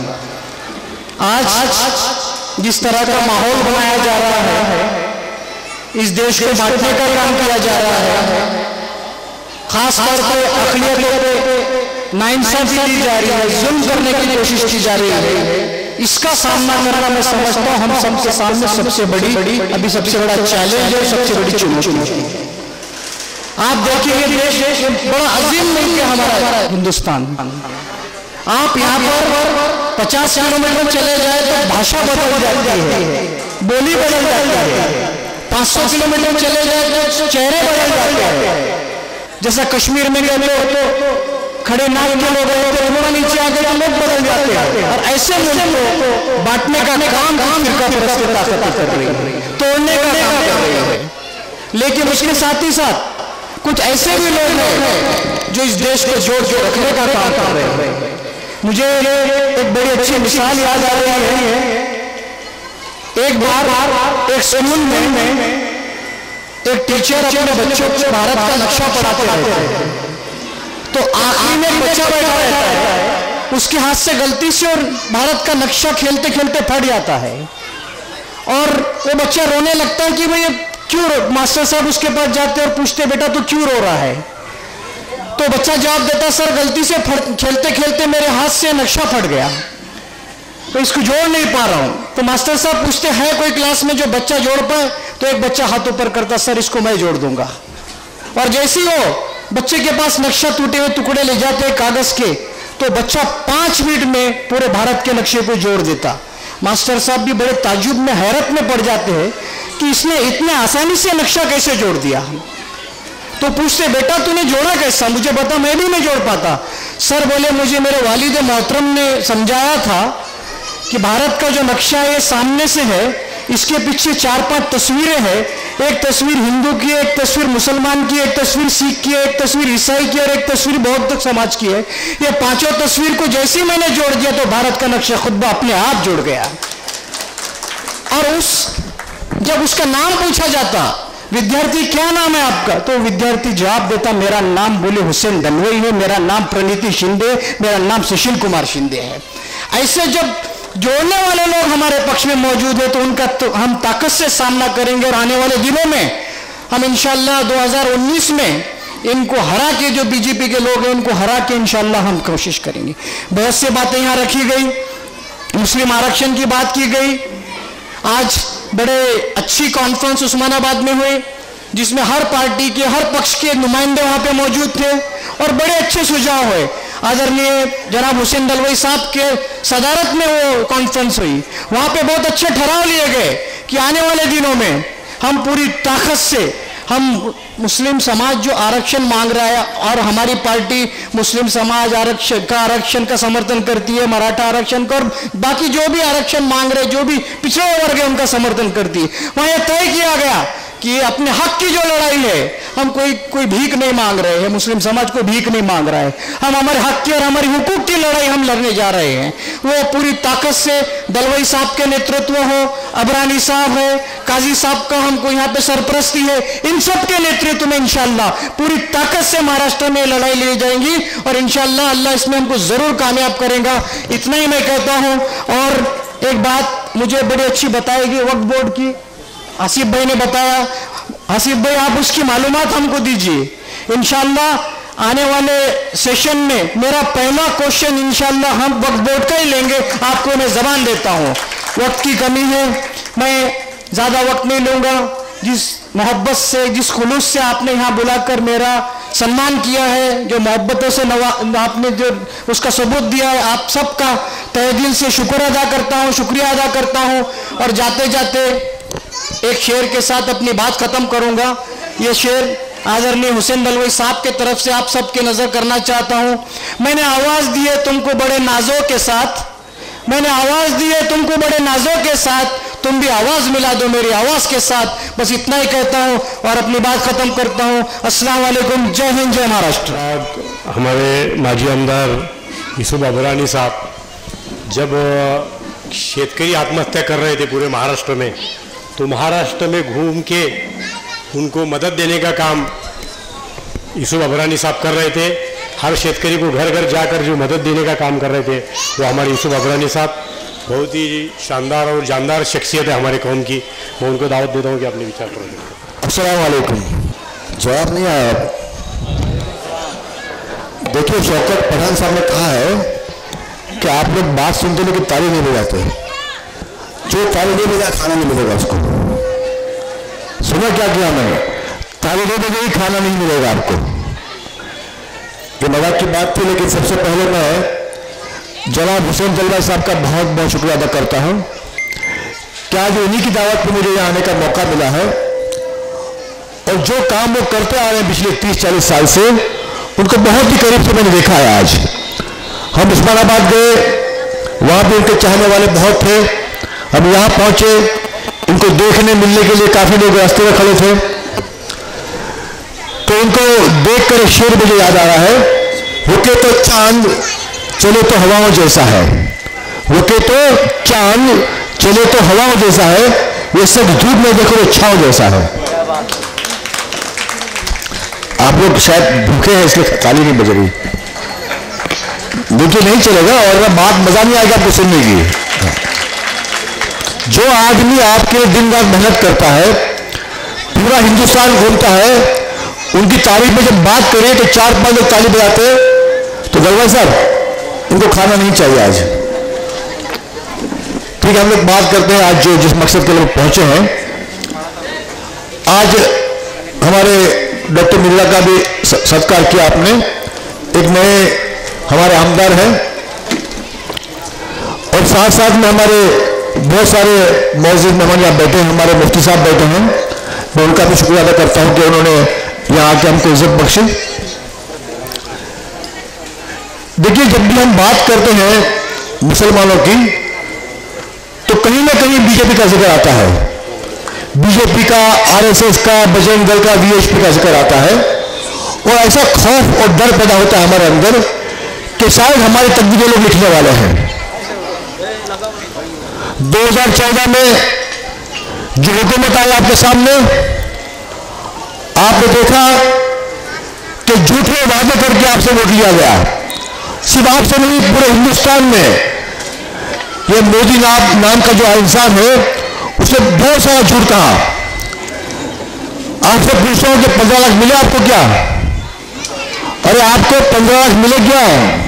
आज जिस तरह का माहौल बनाया जा रहा है, इस देश को बांटने का काम किया जा रहा है, खासतौर पे अक़लियतों पे नाइंसाफी की जा रही है, जुल्म करने की कोशिश की जा रही है, इसका सामना करना मैं समझता हूँ हम सबके सामने सबसे बड़ा चैलेंज है, सबसे बड़ी चुनौती। आप देखिए देश बड़ा अजीम मुल्क है हमारा हिंदुस्तान। आप यहाँ पर 50 किलोमीटर चले जाए तो भाषा बदल जाती है, बोली बदल जाती है। 500 किलोमीटर चले जाए तो चेहरे बदल जाते हैं। जैसा कश्मीर में गए तो खड़े नाक के लोग तो नीचे आ गए तो लोग बदल जाते हैं। और ऐसे मुल्क को बांटने का काम फिरका ताकत कर रही है, तोड़ने का काम कर रही है। लेकिन उसके साथ ही साथ कुछ ऐसे भी लोग हैं जो इस देश को जोड़ के रखने का काम कर रहे हैं। मुझे एक बड़ी अच्छी मिसाल याद आ रही है। एक बार एक स्कूल में एक टीचर अपने बच्चों को भारत का नक्शा पढ़ाते रहते हैं, तो आखिरी में बच्चा बैठा रहता है, उसके हाथ से गलती से और भारत का नक्शा खेलते खेलते फट जाता है और वो बच्चा रोने लगता है कि भाई क्यों। मास्टर साहब उसके पास जाते और पूछते बेटा तू क्यों रो रहा है, तो बच्चा जवाब देता सर गलती से खेलते खेलते मेरे हाथ से नक्शा फट गया, तो इसको जोड़ नहीं पा रहा हूं। तो मास्टर साहब पूछते हैं कोई क्लास में जो बच्चा जोड़ पाए, तो एक बच्चा हाथ ऊपर करता सर इसको मैं जोड़ दूंगा। और जैसे ही वो बच्चे के पास नक्शा टूटे हुए टुकड़े ले जाते हैं कागज के, तो बच्चा 5 मिनट में पूरे भारत के नक्शे को जोड़ देता। मास्टर साहब भी बड़े ताज्जुब में, हैरत में पड़ जाते हैं कि इसने इतने आसानी से नक्शा कैसे जोड़ दिया। तो पूछते बेटा तूने जोड़ा कैसा, मुझे बता मैं भी नहीं जोड़ पाता। सर बोले मुझे मेरे वालिद मोहतरम ने समझाया था कि भारत का जो नक्शा है सामने से है, इसके पीछे 4-5 तस्वीरें हैं, एक तस्वीर हिंदू की, एक तस्वीर मुसलमान की, एक तस्वीर सिख की, एक तस्वीर ईसाई की और एक तस्वीर बौद्ध समाज की है। ये 5 तस्वीर को जैसे ही मैंने जोड़ दिया तो भारत का नक्शा खुद अपने आप जुड़ गया। और जब उसका नाम पूछा जाता विद्यार्थी क्या नाम है आपका, तो विद्यार्थी जवाब देता मेरा नाम बोले हुसैन दलवाई है, मेरा नाम प्रणीति शिंदे, मेरा नाम सुशील कुमार शिंदे है। ऐसे जब जोड़ने वाले लोग हमारे पक्ष में मौजूद है तो उनका तो हम ताकत से सामना करेंगे और आने वाले दिनों में हम इंशाअल्लाह 2019 में इनको हरा के, जो बीजेपी के लोग हैं उनको हरा के इंशाअल्लाह हम कोशिश करेंगे। बहुत सी बातें यहाँ रखी गई, मुस्लिम आरक्षण की बात की गई। आज बड़े अच्छी कॉन्फ्रेंस उस्मानाबाद में हुई जिसमें हर पार्टी के, हर पक्ष के नुमाइंदे वहाँ पे मौजूद थे और बड़े अच्छे सुझाव हुए। आदरणीय जनाब हुसैन दलवाई साहब के सदारत में वो कॉन्फ्रेंस हुई, वहाँ पे बहुत अच्छे ठहराव लिए गए कि आने वाले दिनों में हम पूरी ताकत से हम मुस्लिम समाज जो आरक्षण मांग रहा है और हमारी पार्टी मुस्लिम समाज आरक्षण का समर्थन करती है, मराठा आरक्षण का और बाकी जो भी आरक्षण मांग रहे, जो भी पिछड़े वर्ग है उनका समर्थन करती है। वहाँ यह तय किया गया कि अपने हक की जो लड़ाई है, हम कोई भीख नहीं मांग रहे हैं, मुस्लिम समाज कोई भीख नहीं मांग रहा है, हम हमारे हक की और हमारी हुकूक की लड़ाई हम लड़ने जा रहे हैं। वो पूरी ताकत से दलवाई साहब के नेतृत्व हो, अबरानी साहब है, काजी साहब का हमको यहाँ पे सरपरस्ती है, इन सब के नेतृत्व में इंशाल्लाह पूरी ताकत से महाराष्ट्र में लड़ाई ले जाएंगी और इंशाल्लाह अल्लाह इसमें हमको जरूर कामयाब करेगा। इतना ही मैं कहता हूँ। और एक बात मुझे बड़ी अच्छी बताएगी वक्फ बोर्ड की, आसिफ भाई ने बताया। आसिफ भाई आप उसकी मालूमात हमको दीजिए। इंशाल्लाह आने वाले सेशन में मेरा पहला क्वेश्चन इंशाल्लाह हम वक्फ बोर्ड का ही लेंगे, आपको मैं जबान देता हूँ। वक्त की कमी है, मैं ज़्यादा वक्त नहीं लूँगा। जिस मोहब्बत से, जिस खुलूस से आपने यहाँ बुलाकर मेरा सम्मान किया है, जो मोहब्बतों से आपने जो उसका सबूत दिया है, आप सबका तहे दिल से शुक्र अदा करता हूँ, शुक्रिया अदा करता हूँ। और जाते जाते एक शेर के साथ अपनी बात खत्म करूंगा। ये शेर आदरणीय हुसैन दलवाई साहब के तरफ से आप सबके नजर करना चाहता हूं। मैंने आवाज दी है तुमको बड़े नाजों के साथ, मैंने आवाज दी है तुमको बड़े नाजों के साथ, तुम भी आवाज मिला दो मेरी आवाज के साथ। बस इतना ही कहता हूं और अपनी बात खत्म करता हूं। अस्सलाम वालेकुम, जय हिंद, जय महाराष्ट्र। हमारे माजी आमदार यूसुफ अबरानी साहब जब शेतकरी आत्महत्या कर रहे थे पूरे महाराष्ट्र में, तो महाराष्ट्र में घूम के उनको मदद देने का काम यूसुफ अबरानी साहब कर रहे थे। हर शेतकरी को घर घर जाकर जो मदद देने का काम कर रहे थे वो हमारे यूसुफ अबरानी साहब बहुत ही शानदार और जानदार शख्सियत है हमारे कौम की। मैं उनको दावत देता हूँ कि अपने विचार करें। अस्सलाम वालेकुम। जवाब नहीं आया। देखिए, शौकत पठान साहब ने कहा है कि आप लोग बात सुनते लेकिन ताली नहीं बजाते। जो ताली नहीं बजा खाना नहीं मिलेगा उसको। सुना क्या किया मैंने? ताली नहीं बजेगी, खाना नहीं मिलेगा आपको। ये मजाक की बात थी, लेकिन सबसे पहले मैं जनाब हुसैन दलवाई साहब का बहुत बहुत शुक्रिया अदा करता हूँ कि आज उन्हीं की दावत पर मुझे यहाँ आने का मौका मिला है। और जो काम वो करते आ रहे हैं पिछले 30-40 साल से, उनको बहुत ही करीब से मैंने देखा है। आज हम उस्मानाबाद गए, वहाँ भी उनके चाहने वाले बहुत थे। हम यहाँ पहुँचे, इनको देखने मिलने के लिए काफ़ी लोग रास्ते में खड़े थे। तो इनको देखकर एक शेर मुझे याद आ रहा है, रुके तो चांद चले तो हवाओं जैसा है, रुके तो चांद चले तो हवाओं जैसा है, ये सब धूप में देखो तो छांव जैसा है। आप लोग शायद भूखे हैं इसलिए ताली नहीं बज रही। देखिए नहीं चलेगा और बात मजा नहीं आएगा आपको सुनने की। जो आदमी आपके लिए दिन रात मेहनत करता है, पूरा हिंदुस्तान घूमता है, उनकी तारीफ में जब बात करें तो 4-5 लोग ताली बजाते हैं, तो दलवाई साहब इनको खाना नहीं चाहिए आज। ठीक है, हम लोग बात करते हैं आज जो जिस मकसद के लिए पहुंचे हैं। आज हमारे डॉक्टर मिर्जा का भी सत्कार किया आपने। एक नए हमारे आमदार हैं और साथ साथ में हमारे बहुत सारे मौजूद मेहमान यहाँ बैठे हैं, हमारे मुफ्ती साहब बैठे हैं। मैं उनका भी शुक्रिया अदा करता हूँ कि उन्होंने यहाँ आके हमको इज्जत बख्शी। देखिए, जब भी हम बात करते हैं मुसलमानों की, तो कहीं ना कहीं बीजेपी का जिक्र आता है। बीजेपी का, आरएसएस का, बजरंग दल का, वीएचपी का जिक्र आता है। और ऐसा खौफ और डर पैदा होता है हमारे अंदर कि शायद हमारी तकदीरें लोग लिखने वाले हैं। 2014 में जो हुकूमत आई आपके सामने, आपने देखा कि झूठे वादे करके आपसे वोट लिया गया। सिर्फ आपसे नहीं, पूरे हिंदुस्तान में ये मोदी नाम का जो इंसान है, उसने बहुत सारा झूठ कहा। आपसे पूछता हूं कि 15 लाख मिले आपको क्या? अरे आपको 15 लाख मिले क्या?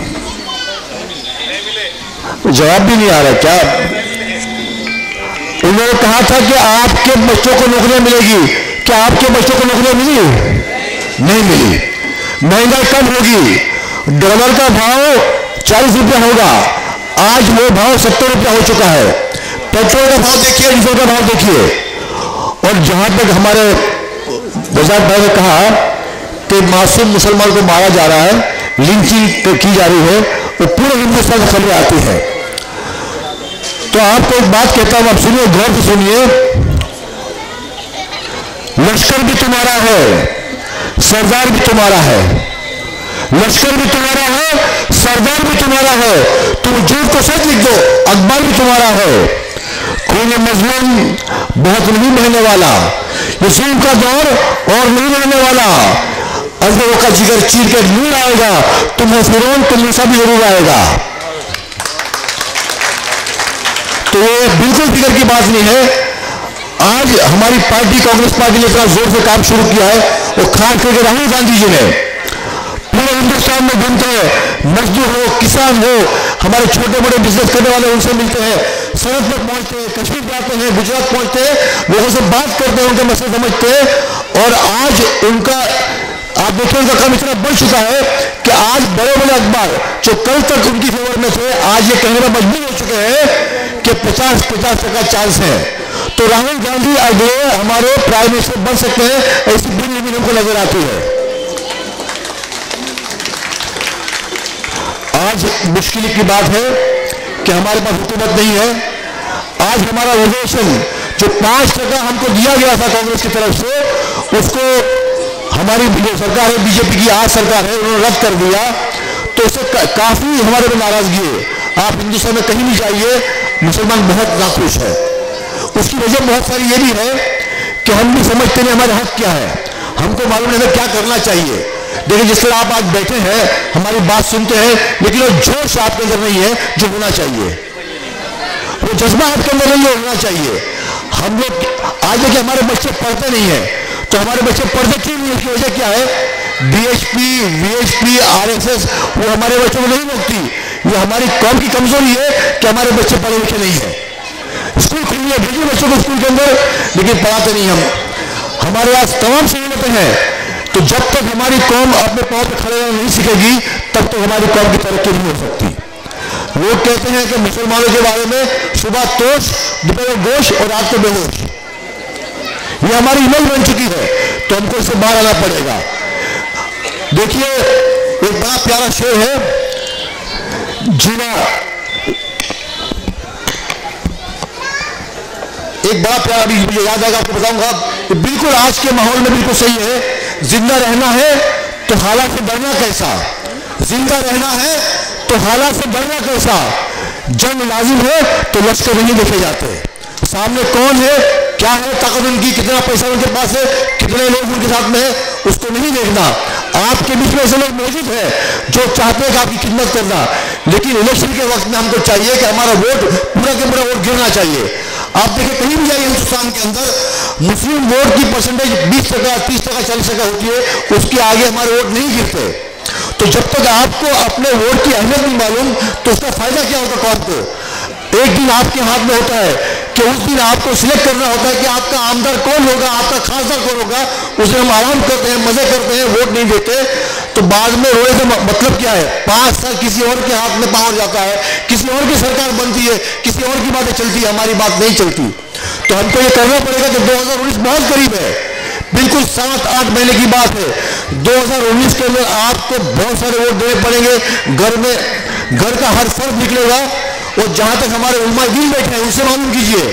जवाब भी नहीं आ रहा क्या? उन्होंने कहा था कि आपके बच्चों को नौकरियां मिलेगी। क्या आपके बच्चों को नौकरियां मिली? नहीं मिली। महंगाई कम होगी, डॉलर का भाव 40 रुपया होगा, आज वो भाव 70 रुपया हो चुका है। पेट्रोल का भाव देखिए, डीजल का भाव देखिए। और जहां तक हमारे गुजरात भाई ने कहा कि मासूम मुसलमान को मारा जा रहा है, लिंचिंग की जा रही है, वो पूरे हिंदुस्तान में खबरें आती है। तो आपको एक बात कहता हूं, आप सुनिए, गौर से सुनिए। लश्कर भी तुम्हारा है, सरदार भी तुम्हारा है, लश्कर भी तुम्हारा है, सरदार भी तुम्हारा है। तुम झूठ को सच लिख दो, अखबार भी तुम्हारा है। खून मजलूम बहुत नहीं बहने वाला, ये जुल्म का दौर और नहीं रहने वाला। अजगरों का जिगर चीर के नूर आएगा, तुम हो फिरौन, तुम मूसा भी जरूर आएगा। तो ये बिल्कुल फिक्र की बात नहीं है। आज हमारी पार्टी कांग्रेस पार्टी ने इतना जोर से काम शुरू किया है, और खास करके राहुल गांधी जी ने पूरे हिंदुस्तान में घूमते हैं, मजदूर हो, किसान हो, हमारे छोटे बड़े बिजनेस करने वाले उनसे मिलते हैं, सरहद पर पहुंचते हैं, कश्मीर जाते हैं, गुजरात पहुंचते हैं, लोगों से बात करते हैं, उनके मसले समझते हैं। और आज उनका आप देखिए उनका काम इतना बढ़ चुका है कि आज बड़े बड़े अखबार जो कल तक उनकी फेवर में थे, आज ये कहने में मजबूर हो चुके हैं कि 50% चांस है। तो राहुल गांधी अगले हमारे प्राइम मिनिस्टर बन सकते हैं, ऐसी बुरी उम्मीद हमको नजर आती है। आज मुश्किल की बात है कि हमारे पास हुकूमत नहीं है। आज हमारा रिजर्वेशन जो 5% हमको दिया गया था कांग्रेस की तरफ से, उसको हमारी जो सरकार है, बीजेपी की आज सरकार है, उन्होंने रद्द कर दिया। तो उससे काफी हमारे में नाराजगी है। आप हिंदुस्तान में कहीं भी जाइए, मुसलमान बहुत नाखुश है। उसकी वजह बहुत सारी ये भी है कि हम भी समझते नहीं हमारा हक क्या है, हमको मालूम नहीं हमें क्या करना चाहिए। देखिए जिस तरह आप आज बैठे हैं, हमारी बात सुनते हैं, लेकिन वो जोश आपके अंदर नहीं है जो होना चाहिए, वो जज्बा आपके अंदर नहीं होना चाहिए। हम लोग आज देखिए हमारे बच्चे पढ़ते नहीं है, तो हमारे बच्चे पढ़ते क्यों नहीं, उसकी वजह क्या है? बीएचपी, वीएचपी, आरएसएस वो हमारे बच्चों को नहीं रोकती। ये हमारी कौम की कमजोरी है कि हमारे बच्चे पढ़े लिखे नहीं है। स्कूल खुली है, भेजिए बच्चों को स्कूल के अंदर, लेकिन पढ़ाते नहीं हम। हमारे पास तमाम सहूलतें हैं, तो जब तक हमारी कौम अपने पांव पर खड़े रहना नहीं सीखेगी, तब तक हमारी कौम की तरक्की नहीं हो सकती। लोग कहते हैं कि मुसलमानों के बारे में सुबह तोश, दोपहर गोश और रात को बेहोश, ये हमारी इमेज बन चुकी है, तो हमको इससे बाहर आना पड़ेगा। देखिए एक बड़ा प्यारा शेर है, जीना, एक बड़ा प्यारा, अभी मुझे याद आएगा आपको बताऊंगा, तो बिल्कुल आज के माहौल में बिल्कुल सही है। जिंदा रहना है तो हालात से डरना कैसा, जिंदा रहना है तो हालात से डरना कैसा, जंग लाजिम है तो लश्कर नहीं देखे जाते, सामने कौन है, क्या है ताकत उनकी, कितना पैसा उनके पास है, कितने लोग उनके साथ में है, उसको नहीं देखना। आपके बीच में ऐसे लोग मौजूद हैं जो चाहते हैं कि आपकी खिदमत करना, लेकिन इलेक्शन के वक्त में हमको चाहिए कि हमारा वोट पूरा के पूरा वोट गिरना चाहिए। आप देखिए कहीं भी जाइए हिंदुस्तान के अंदर, मुस्लिम वोट की परसेंटेज 20%, 30%, 40% होती है, उसके आगे हमारे वोट नहीं गिरते। तो जब तक आपको अपने वोट की अहमियत नहीं मालूम, तो उसका फायदा क्या होगा कौम को? एक दिन आपके हाथ में होता है कि उस दिन आपको सिलेक्ट करना होता है कि आपका आमदार कौन होगा, आपका खासदार कौन होगा। उस दिन हम आराम करते हैं, मजे करते हैं, वोट नहीं देते, तो बाद में रोने से मतलब क्या है? 5 साल किसी और के हाथ में पावर जाता है, किसी और की सरकार बनती है, किसी और की बातें चलती है, हमारी बात नहीं चलती। तो हमको ये करना पड़ेगा कि 2019 बहुत करीब है, बिल्कुल 7-8 महीने की बात है। 2019 के अंदर आपको बहुत सारे वोट देने पड़ेंगे, घर का हर फर्द निकलेगा। और जहां तक हमारे उलमा दीन बैठे हैं उनसे मालूम कीजिए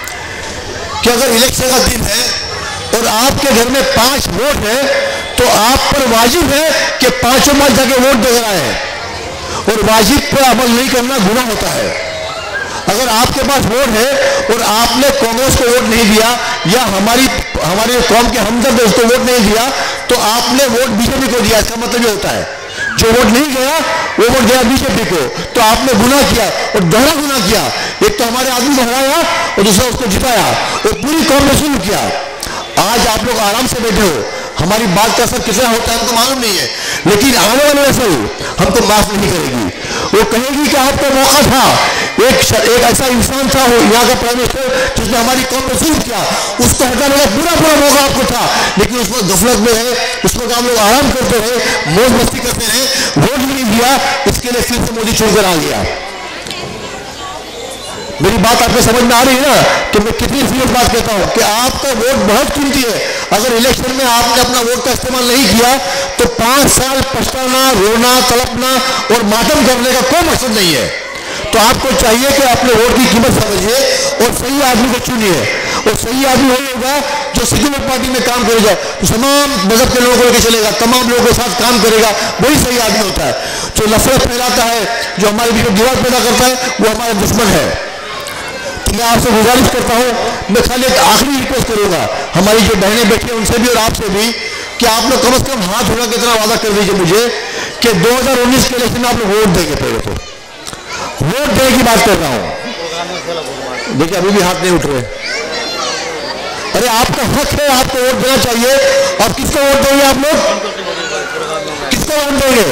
कि अगर इलेक्शन का दिन है और आपके घर में 5 वोट है, तो आप पर वाजिब है कि 5 जाके वोट दे रहा है, और वाजिब पर अमल नहीं करना गुनाह होता है। अगर आपके पास वोट है और आपने कांग्रेस को वोट नहीं दिया, या हमारी कौम के हमदर्द उसको वोट नहीं दिया, तो आपने वोट बीजेपी को दिया। इसका मतलब ये होता है जो वोट नहीं गया वो वोट गया बीजेपी को, तो आपने गुनाह किया और दोहरा गुनाह किया। एक तो हमारे आदमी को हराया और दूसरा उसको जिताया और पूरी कौम ने शुरू किया। आज आप लोग आराम से बैठे हो, हमारी बात का असर कितना होता है हमको मालूम नहीं है, लेकिन आने वाले नस्ल हमको माफ नहीं करेगी। वो कहेगी कि आपका मौका था, एक ऐसा इंसान था वो यहाँ का प्राइम मिनिस्टर जिसने हमारी कौम को शुरू किया, उसको हटाने का पूरा मौका आपको था, लेकिन उस वक्त गफलत में है, उस वक्त हम लोग आराम करते रहे, मौज मस्ती करते रहे, वोट भी नहीं दिया। इसके लिए फिर से मोदी चुनकर आ गया। मेरी बात आपको समझ में आ रही है ना कि मैं कितनी सीरियस बात कहता हूं कि आपका वोट बहुत कीमती है। अगर इलेक्शन में आपने अपना वोट का इस्तेमाल नहीं किया तो 5 साल पछताना, रोना, तड़पना और मातम करने का कोई मकसद नहीं है। तो आपको चाहिए कि अपने वोट की कीमत समझिए और सही आदमी को चुनिए। और सही आदमी वही होगा जो सेक्युलर पार्टी में काम करेगा, तमाम मजहब के लोगों को लेकर चलेगा, तमाम लोगों के साथ काम करेगा, वही सही आदमी होता है। जो नफरत फैलाता है, जो हमारे बीच में दीवार पैदा करता है, वो हमारा दुश्मन है। तो मैं आपसे गुजारिश करता हूँ, मैं खाली एक आखिरी रिक्वेस्ट करूंगा हमारी जो बहनें बैठी हैं उनसे भी और आपसे भी कि आप लोग कम से कम हाथ उठा के इतना वादा कर दीजिए मुझे कि 2019 के इलेक्शन में आप लोग वोट देंगे। पहले तो वोट देने की बात कर रहा हूं। देखिए अभी भी हाथ नहीं उठ रहे। अरे आपका हक है, आपको वोट देना चाहिए। और किसको वोट देंगे आप लोग? किसको वोट देंगे?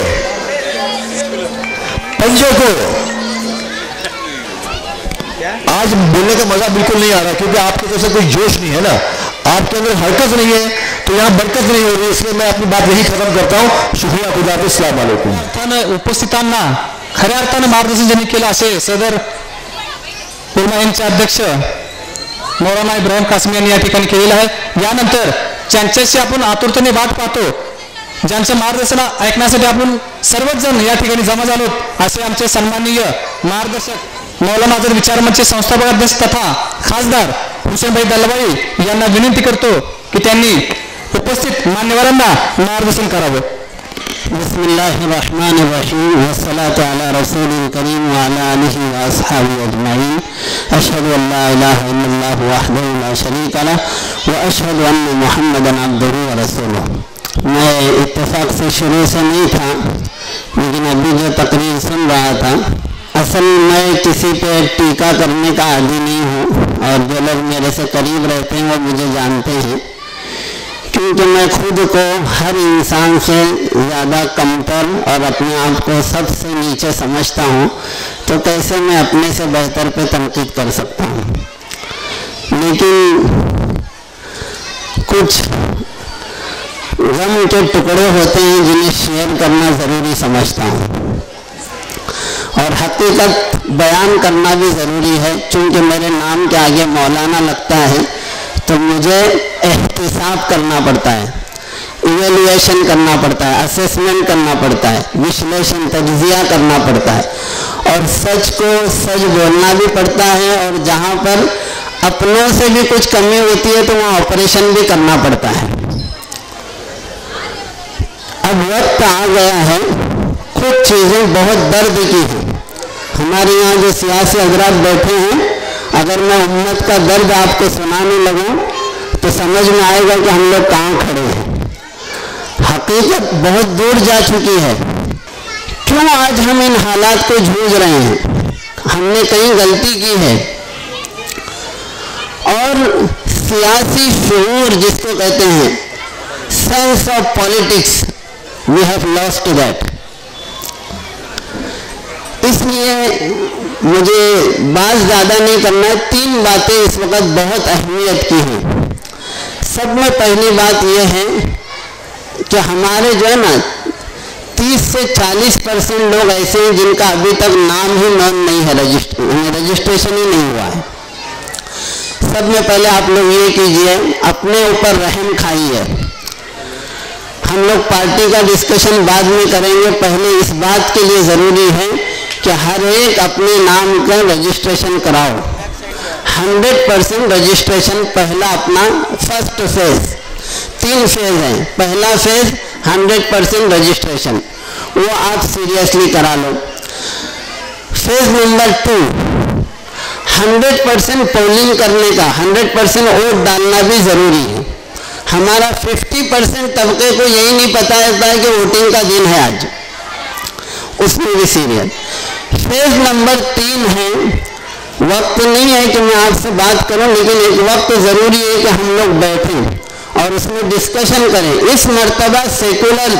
पंजों को। आज बोलने का मजा बिल्कुल नहीं आ रहा क्योंकि आपके जैसे कोई जोश नहीं है ना, आपके अंदर हरकत नहीं है, तो यहाँ बरकत नहीं हो रही। इसलिए मैं अपनी बात यही खत्म करता हूँ। शुक्रिया, खुदा हाफिज, अस्सलाम वालेकुम। उपस्थितांना खऱ्या अर्थानं मार्गदर्शन ज्यांनी केलं असे सदर उलमा यांचे अध्यक्ष मौलाना इब्राहिम कासमी यांनी या ठिकाणी केलेलं आहे। यानंतर ज्यांच्याशी आपण आतुरतेने वाट पाहतो, ज्यांचं मार्गदर्शन ऐकण्यासाठी आपण सर्वच जण या ठिकाणी जमा झालो, असे आमचे सन्माननीय मार्गदर्शक मौलाना आझाद विचार मंचचे संस्थापक अध्यक्ष तथा खासदार हुसेनभाई दलवाई यांना विनंती करतो की त्यांनी उपस्थित मान्यवरांना मार्गदर्शन करावं। बिस्मिल्लाहिर्रहमानिर्रहीम वस्सलातु अला रसूलिल करीम व अला आलिहि व अस्हाबिहि अजमाइन। अशहदु अन ला इलाहा इल्लल्लाह वहदहु ला शरीका लह व अशहदु अन्ना मुहम्मदन अब्दुहु व रसूलुहु। मैं इत्तेफाक से शुरू से नहीं था, लेकिन अभी जो तकरीर सुन रहा था, असल मैं किसी पे टीका करने का आदी नहीं हूँ और जो लोग मेरे से करीब रहते हैं वो मुझे जानते हैं, क्योंकि मैं खुद को हर इंसान से ज़्यादा कमतर और अपने आप को सबसे नीचे समझता हूँ, तो कैसे मैं अपने से बेहतर पे तनकीद कर सकता हूँ। लेकिन कुछ गम के टुकड़े होते हैं जिन्हें शेयर करना ज़रूरी समझता हूँ और हकीकत बयान करना भी ज़रूरी है। चूँकि मेरे नाम के आगे मौलाना लगता है तो मुझे एहतिसाब करना पड़ता है, इवेल्युएशन करना पड़ता है, असेसमेंट करना पड़ता है, विश्लेषण तज्जिया करना पड़ता है और सच को सच बोलना भी पड़ता है। और जहाँ पर अपनों से भी कुछ कमी होती है तो वहाँ ऑपरेशन भी करना पड़ता है। अब वक्त आ गया है, कुछ चीज़ें बहुत दर्द की हैं। हमारे यहाँ जो सियासी हज़रात बैठे हैं, अगर मैं उम्मत का दर्द आपको सुनाने लगूं तो समझ में आएगा कि हम लोग कहाँ खड़े हैं। हकीकत बहुत दूर जा चुकी है। क्यों आज हम इन हालात को जूझ रहे हैं? हमने कहीं गलती की है और सियासी शऊर जिसको कहते हैं, sense of politics, we have lost that. इसलिए मुझे बात ज़्यादा नहीं करना है। 3 बातें इस वक्त बहुत अहमियत की हैं। सब में पहली बात यह है कि हमारे जो है ना 30 से 40% लोग ऐसे हैं जिनका अभी तक नाम ही नॉन नहीं है, रजिस्ट्रेशन ही नहीं हुआ है। सब में पहले आप लोग ये कीजिए, अपने ऊपर रहम खाइए। हम लोग पार्टी का डिस्कशन बाद में करेंगे, पहले इस बात के लिए ज़रूरी है कि हर एक अपने नाम का रजिस्ट्रेशन कराओ। 100% रजिस्ट्रेशन पहला अपना फर्स्ट फेज। 3 फेज हैं। पहला फेज 100% रजिस्ट्रेशन, वो आप सीरियसली करा लो। फेज नंबर 2 100% पोलिंग करने का, 100% वोट डालना भी ज़रूरी है। हमारा 50% तबके को यही नहीं पता होता है कि वोटिंग का दिन है आज, उसमें भी सीरियस। फेज नंबर 3 है, वक्त नहीं है कि मैं आपसे बात करूं, लेकिन एक वक्त ज़रूरी है कि हम लोग बैठें और उसमें डिस्कशन करें। इस मर्तबा सेकुलर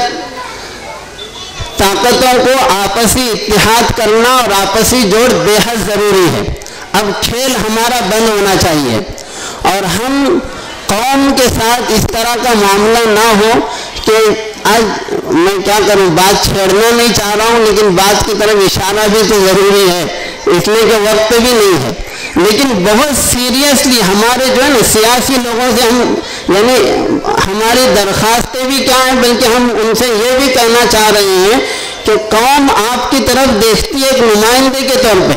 ताकतों को आपसी इत्तेहाद करना और आपसी जोड़ बेहद ज़रूरी है। अब खेल हमारा बंद होना चाहिए और हम कौम के साथ इस तरह का मामला ना हो कि आज मैं क्या करूं, बात छेड़ना नहीं चाह रहा हूं, लेकिन बात की तरफ इशारा भी तो ज़रूरी है, इसलिए कि वक्त भी नहीं है। लेकिन बहुत सीरियसली हमारे जो है ना सियासी लोगों से हम यानी हमारी दरखास्तें भी क्या हैं, बल्कि हम उनसे ये भी कहना चाह रहे हैं कि कौम आपकी तरफ देखती है एक नुमाइंदे के तौर पे,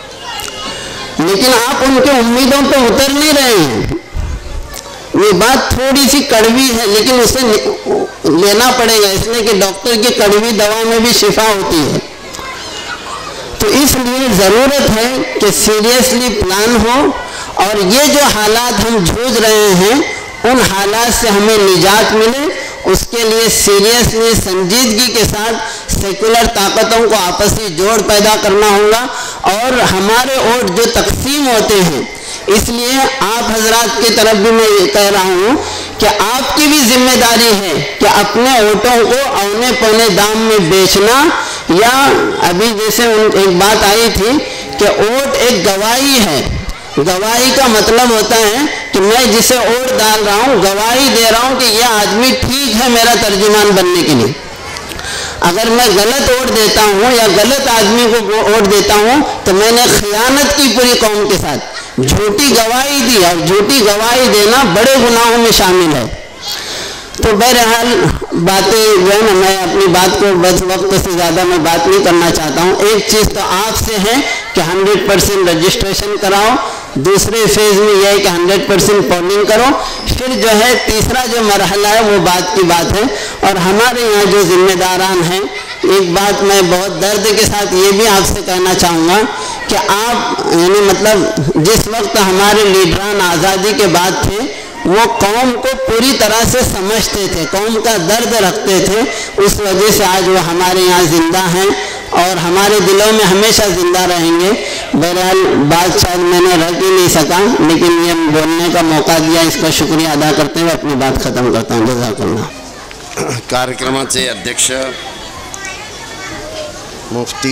लेकिन आप उनके उम्मीदों पे उतर नहीं रहे हैं। ये बात थोड़ी सी कड़वी है, लेकिन उसे लेना पड़ेगा, इसलिए कि डॉक्टर की कड़वी दवा में भी शिफा होती है। तो इसलिए ज़रूरत है कि सीरियसली प्लान हो, और ये जो हालात हम जूझ रहे हैं उन हालात से हमें निजात मिले, उसके लिए सीरियसली संजीदगी के साथ सेकुलर ताकतों को आपसी जोड़ पैदा करना होगा। और हमारे वोट जो तकसीम होते हैं, इसलिए आप हजरात की तरफ भी मैं कह रहा हूँ कि आपकी भी जिम्मेदारी है कि अपने वोटों को औने पौने दाम में बेचना, या अभी जैसे एक बात आई थी कि वोट एक गवाही है। गवाही का मतलब होता है कि मैं जिसे वोट डाल रहा हूँ गवाही दे रहा हूँ कि यह आदमी ठीक है मेरा तर्जुमान बनने के लिए। अगर मैं गलत वोट देता हूँ या गलत आदमी को वोट देता हूँ तो मैंने खियानत की पूरी कौम के साथ, झूठी गवाही दी, और झूठी गवाही देना बड़े गुनाहों में शामिल है। तो बहरहाल बातें जो है ना, मैं अपनी बात को बस वक्त से ज़्यादा मैं बात नहीं करना चाहता हूँ। एक चीज़ तो आपसे है कि 100% रजिस्ट्रेशन कराओ, दूसरे फेज़ में यह है कि 100% पोलिंग करो, फिर जो है तीसरा जो मरहला है वो बात की बात है। और हमारे यहाँ जो जिम्मेदारान हैं, एक बात मैं बहुत दर्द के साथ ये भी आपसे कहना चाहूँगा कि आप यानी मतलब जिस वक्त हमारे लीडरान आज़ादी के बाद थे वो कौम को पूरी तरह से समझते थे, कौम का दर्द रखते थे, उस वजह से आज वो हमारे यहाँ ज़िंदा हैं और हमारे दिलों में हमेशा ज़िंदा रहेंगे। बहरहाल बात शायद मैंने रख ही नहीं सका, लेकिन ये बोलने का मौका दिया, इसका शुक्रिया अदा करते हुए अपनी बात ख़त्म करता हूँ। जज़ाकल्लाह। कार्यक्रमाचे अध्यक्ष मुफ्ती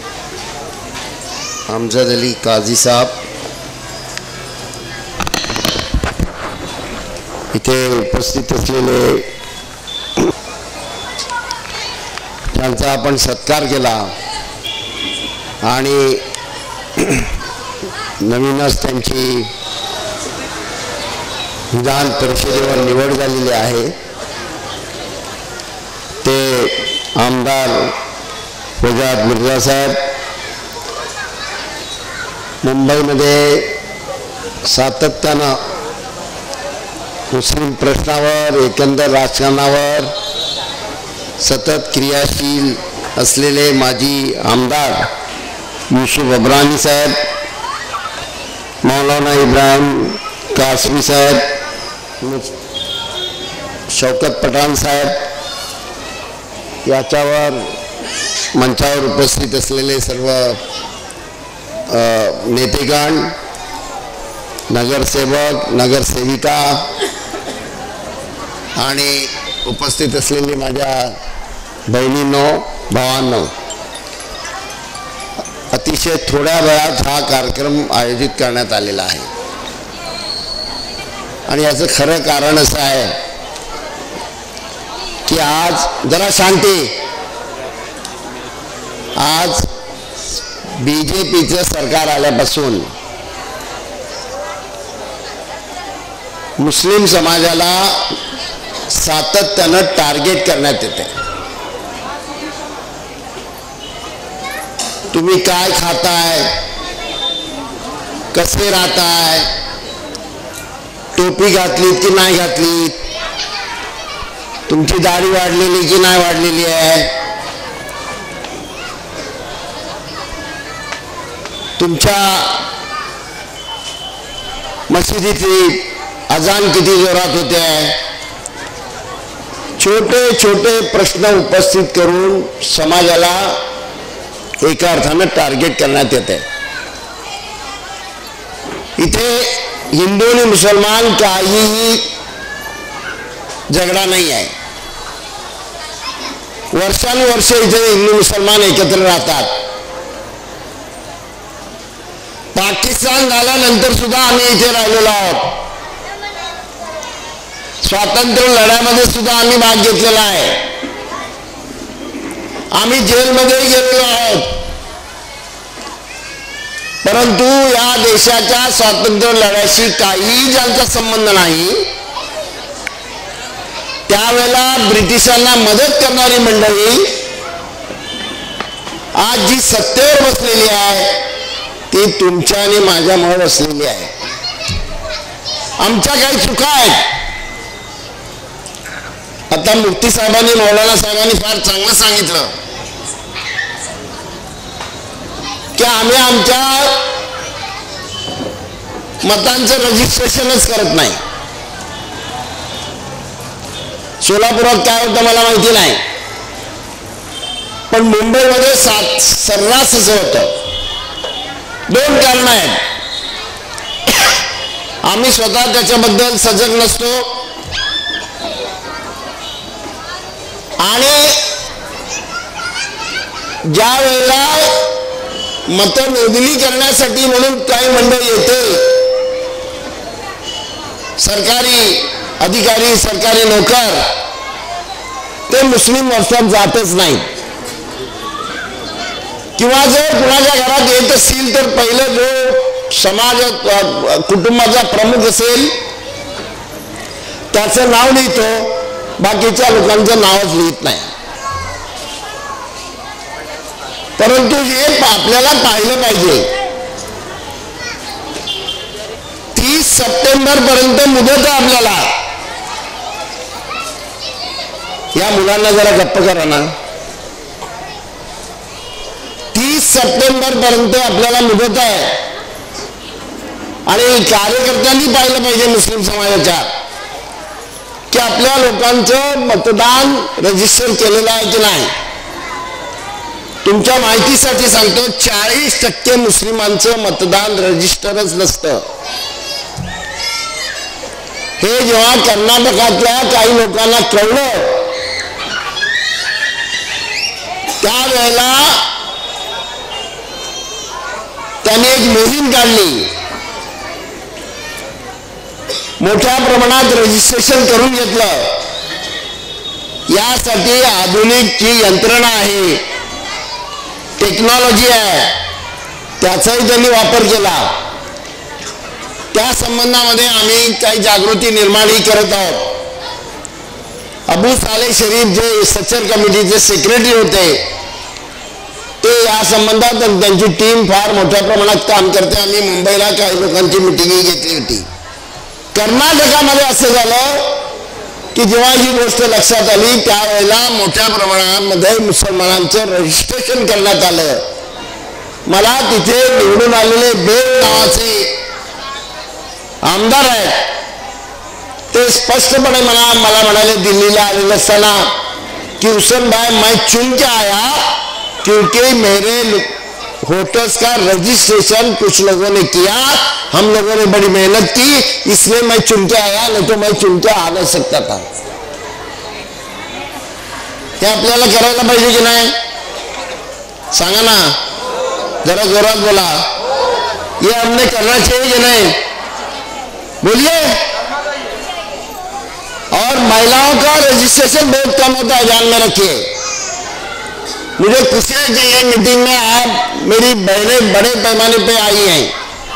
अमजद अली काजी साहब, इथे उपस्थित असलेले त्यांचा आपण सत्कार केला आणि नवीनच त्यांची विधान परिषदेवर निवड झालेली आहे। ते आमदार वजाहत मिर्झा साहेब मुंबईमध्ये सातत्यानं मुस्लिम प्रश्नावर, एकंदर राजकारणावर सतत क्रियाशील असलेले माजी आमदार युसुफ अब्रानी साहेब, मौलाना इब्राहिम कासमी साहेब, शौकत पठाण साहेब, याच्यावर मंचावर उपस्थित असलेले सर्व नेतेगण, नगरसेवक, नगरसेविका आणि उपस्थित असलेली माझ्या बहिणींनो, भावांनो, अतिशय थोड्या वेळात हा कार्यक्रम आयोजित करण्यात आलेला आहे आणि याचं खरं कारण असं आहे की आज जरा शांती, आज बीजेपीचं सरकार आल्यापासून मुस्लिम समाजाला सातत्यानं टार्गेट करण्यात येते। तुम्ही काय खाताय, कसे राहताय, टोपी घातलीत की नाही घातलीत, तुमची दाढी वाढलेली की नाही वाढलेली आहे, तुमच्या मशिदीतली अजान किती जोरात होते, छोटे छोटे प्रश्न उपस्थित करून समाजाला एका अर्थानं टार्गेट करण्यात येते। इथे हिंदू आणि मुसलमान काहीही झगडा नाही आहे। वर्षानुवर्षे इथे हिंदू मुसलमान एकत्र राहतात। पाकिस्तान झाल्यानंतर सुद्धा आम्ही इथे राहिलेलो आहोत। स्वातंत्र्य लढ्यामध्ये सुद्धा आम्ही भाग घेतलेला आहे। आम्ही जेलमध्ये गेलेलो आहोत, परंतु या देशाच्या स्वातंत्र्य लढ्याशी काही ज्यांचा संबंध नाही, त्यावेळेला ब्रिटिशांना मदत करणारी मंडळी आज जी सत्तेवर बसलेली आहे ती तुमच्या आणि माझ्यामुळे बसलेली आहे. आमच्या काही चुका आहेत. आता मुफ्ती साहेबांनी, मौलाना साहेबांनी फार चांगलं सांगितलं की आम्ही आमच्या मतांचं रजिस्ट्रेशनच करत नाही. सोलापुरात काय होतं मला माहिती नाही, पण मुंबईमध्ये सर्रास असं होतं. 2 कारण आहेत. आम्ही स्वतः त्याच्याबद्दल सजग नसतो आणि ज्या वेळेला मतमोजणी करण्यासाठी म्हणून काही मंडळ येते, सरकारी अधिकारी, सरकारी नोकर, ते मुस्लिम वस्त्यात जातच नाही. किंवा जर कुणाच्या घरात येत असतील तर पहिलं जो समाज कुटुंबाचा प्रमुख असेल त्याचं नाव लिहितो, बाकीच्या लोकांचं नावच लिहित नाही. परंतु हे आपल्याला पाहिलं पाहिजे. 30 सप्टेंबर पर्यंत मुदत आहे आपल्याला. या मुलांना जरा गप्प करा ना. 30 सप्टेंबर पर्यंत आपल्याला मुदत आहे आणि कार्यकर्त्यांनी पाहिलं पाहिजे मुस्लिम समाजाच्या की आपल्या लोकांचं मतदान रजिस्टर केलेलं आहे की नाही. तुमच्या माहितीसाठी सांगतो, 40% मुस्लिमांचं मतदान रजिस्टरच नसतं. हे जेव्हा कर्नाटकातल्या काही लोकांना कळलं त्यावेळेला त्यांनी एक मोहीम काढली. मोठ्या प्रमाणात रजिस्ट्रेशन करून घेतलं. यासाठी आधुनिक जी यंत्रणा आहे, टेक्नॉलॉजी आहे, त्याचाही त्यांनी वापर केला. त्या संबंधामध्ये आम्ही काही जागृती निर्माणही करत आहोत. अबू साले शरीफ जे सचर कमिटीचे सेक्रेटरी होते ते या संबंधात त्यांची टीम फार मोठ्या प्रमाणात काम करते. आम्ही मुंबईला काही लोकांची मिटिंगही घेतली होती. कर्नाटकामध्ये असं झालं की जेव्हा ही गोष्ट लक्षात आली त्यावेळेला मोठ्या प्रमाणामध्ये मुसलमानांचं रजिस्ट्रेशन करण्यात आलं. मला तिथे निवडून आलेले बेग नावाचे आमदार आहेत ते स्पष्टपणे मला म्हणाले दिल्लीला आलेले असताना कि हुसैन भाई मैं चुन के आया क्योंकि मेरे वोटर्स का रजिस्ट्रेशन कुछ लोगों ने किया, हम लोगों ने बड़ी मेहनत की, इसलिए मैं चुन के आया, नहीं तो मैं चुन के आ नहीं सकता था. हे आपल्याला करायला पाहिजे की नाही सांगा ना, जरा जोरात बोला. ये हमने करना चाहिए कि नहीं, बोलिए. और महिलाओं का रजिस्ट्रेशन बहुत कम होता है, ध्यान में रखिए. मुझे खुशी है कि ये मीटिंग में आप मेरी बहनें बड़े पैमाने पे आई हैं,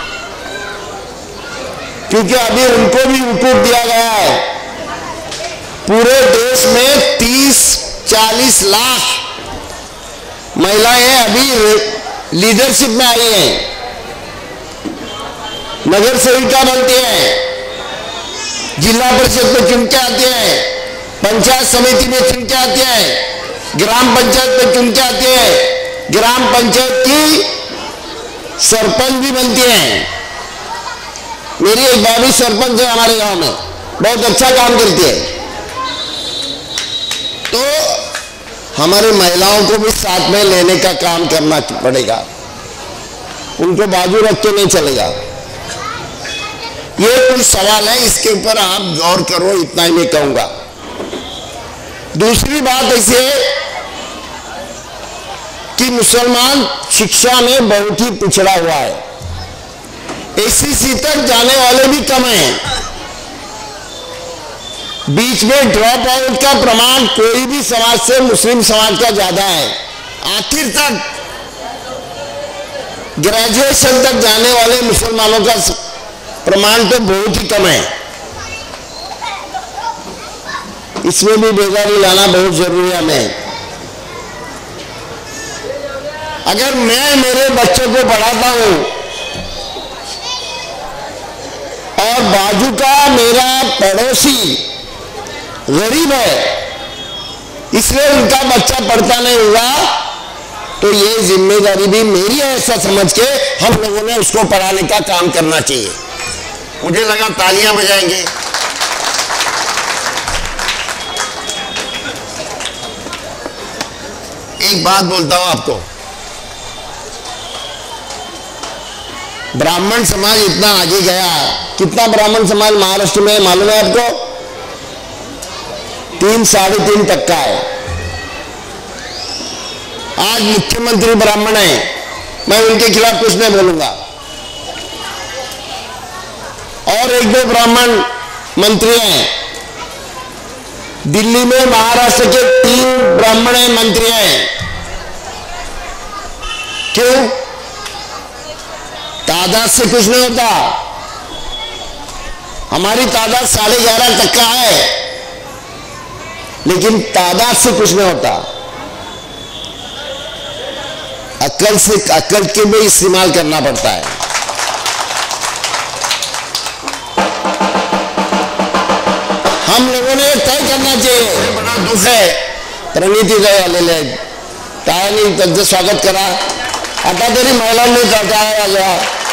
क्योंकि अभी उनको भी हुकूक दिया गया है. पूरे देश में 30-40 लाख महिलाएं अभी लीडरशिप में आई हैं, नगर सेविका बनती हैं, जिला परिषद में चुन के आती है, पंचायत समिति में चुन के आती है, ग्राम पंचायत में चुन के आती है, ग्राम पंचायत की सरपंच भी बनती है. मेरी एक भाभी सरपंच है हमारे गांव में, बहुत अच्छा काम करती है. तो हमारे महिलाओं को भी साथ में लेने का काम करना पड़ेगा, उनको बाजू रख के नहीं चलेगा. ये कुछ सवाल है, इसके ऊपर आप गौर करो, इतना ही मैं कहूंगा. दूसरी बात ऐसी है कि मुसलमान शिक्षा में बहुत ही पिछड़ा हुआ है. एससीसी तक जाने वाले भी कम हैं. बीच में ड्रॉप आउट का प्रमाण कोई भी समाज से मुस्लिम समाज का ज्यादा है. आखिर तक ग्रेजुएशन तक जाने वाले मुसलमानों का प्रमाण तो बहुत ही कम है। इसमें भी बेदारी लाना बहुत जरूरी है हमें। अगर मैं मेरे बच्चों को पढ़ाता हूं और बाजू का मेरा पड़ोसी गरीब है इसलिए उनका बच्चा पढ़ता नहीं हुआ, तो ये जिम्मेदारी भी मेरी है ऐसा समझ के हम लोगों ने उसको पढ़ाने का काम करना चाहिए। मुझे लगा तालियां बजाएंगे। एक बात बोलता हूं आपको, ब्राह्मण समाज इतना आगे गया। कितना ब्राह्मण समाज महाराष्ट्र में मालूम है आपको? 3-3.5 तक का है। आज मुख्यमंत्री ब्राह्मण है, मैं उनके खिलाफ कुछ नहीं बोलूंगा। और 1-2 ब्राह्मण मंत्री हैं। दिल्ली में महाराष्ट्र के 3 ब्राह्मण मंत्री हैं। क्यों? तादाद से कुछ नहीं होता। हमारी तादाद 11.5 तक का है, लेकिन तादाद से कुछ नहीं होता। अक्ल से, अक्ल के भी इस्तेमाल करना पड़ता है। हम लोगों ने तय करना चाहिए। बड़ा दुख है, प्रणीती गया ले ले टायनी तक स्वागत करा, आता तरी महिलांनी टाळा गया।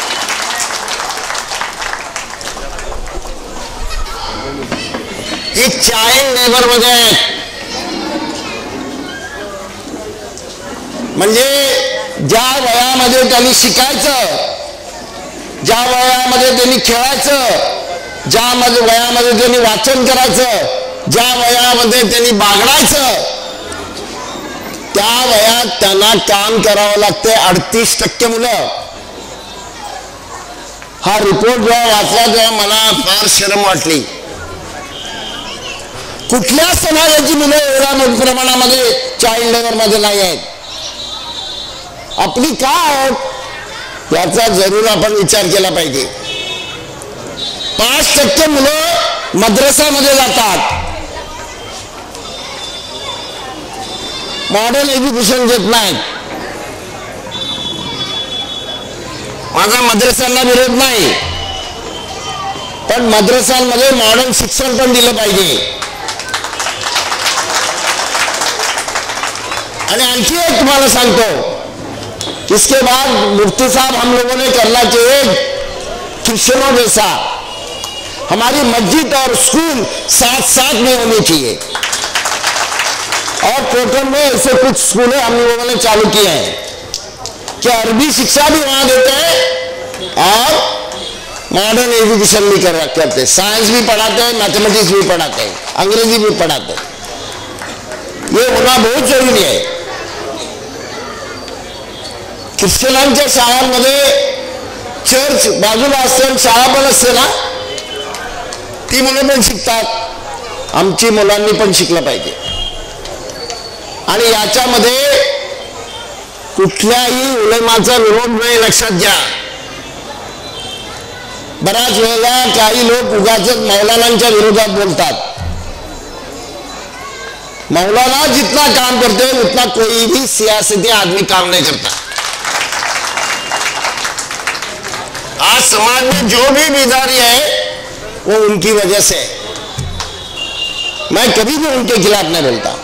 एक चाइल्ड लेबर मध्ये म्हणजे ज्या वयामध्ये त्यांनी शिकायचं, ज्या वयामध्ये त्यांनी खेळायचं, ज्या वयामध्ये त्यांनी वाचन करायचं, ज्या वयामध्ये त्यांनी बागडायचं, त्या वयात त्यांना काम करावं लागते 38% मुलं। हा रिपोर्ट जेव्हा वाचला तेव्हा मला फार शरम वाटली। कुठल्या समाजाची मुलं एवढ्या प्रमाणामध्ये चाइल्ड लेबर मध्ये नाही आहेत? आपली का आहेत याचा जरूर आपण विचार केला पाहिजे। 5% मुलं मद्रसामध्ये जातात, मॉडर्न एज्युकेशन घेत नाहीत। माझा मद्रसांना विरोध नाही, पण मद्रसांमध्ये मॉडर्न शिक्षण पण दिलं पाहिजे। आणि आणखी एक तुम्हाला सांगतो, इसके बाद मुफ्ती साहब हम लोगों ने करना चाहिए क्रिश्चियनों जैसा, हमारी मस्जिद और स्कूल साथ में होनी चाहिए। और कोटन में ऐसे कुछ स्कूल हम लोगों ने चालू किए हैं कि अरबी शिक्षा भी वहां देते हैं और मॉडर्न एजुकेशन भी करते हैं, साइंस भी पढ़ाते हैं, मैथमेटिक्स भी पढ़ाते हैं, अंग्रेजी भी पढ़ाते हैं। ये होना बहुत जरूरी है। ख्रिश्चनांच्या शाळांमध्ये चर्च बाजूला असते, शाळा पण असते ना, ती मुलं पण शिकतात। आमची मुलांनी पण शिकलं पाहिजे। आणि याच्यामध्ये कुठल्याही उलेमाचा विरोध नाही, लक्षात घ्या। बराच वेळेला काही लोक उगाच मौलानांच्या विरोधात बोलतात। मौलाना जितना काम करते हैं उतना कोई भी सियासती आदमी काम नहीं करता। आज समाज में जो भी बेदारी है वो उनकी वजह से। मैं कभी भी उनके खिलाफ नहीं बोलता।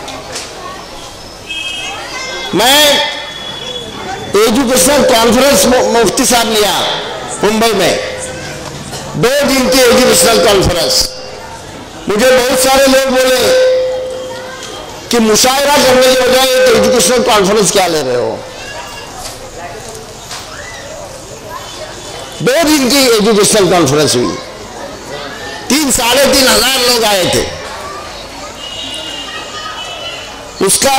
मैं एजुकेशनल कॉन्फ्रेंस मुफ्ती साहब लिया मुंबई में, 2 दिन की एजुकेशनल कॉन्फ्रेंस। मुझे बहुत सारे लोग बोले कि मुशायरा करने के बजाय एक एजुकेशनल कॉन्फ्रेंस क्या ले रहे हो। 2 दिन की एजुकेशनल कॉन्फ्रेंस हुई, 3-3.5 हजार लोग आए थे। उसका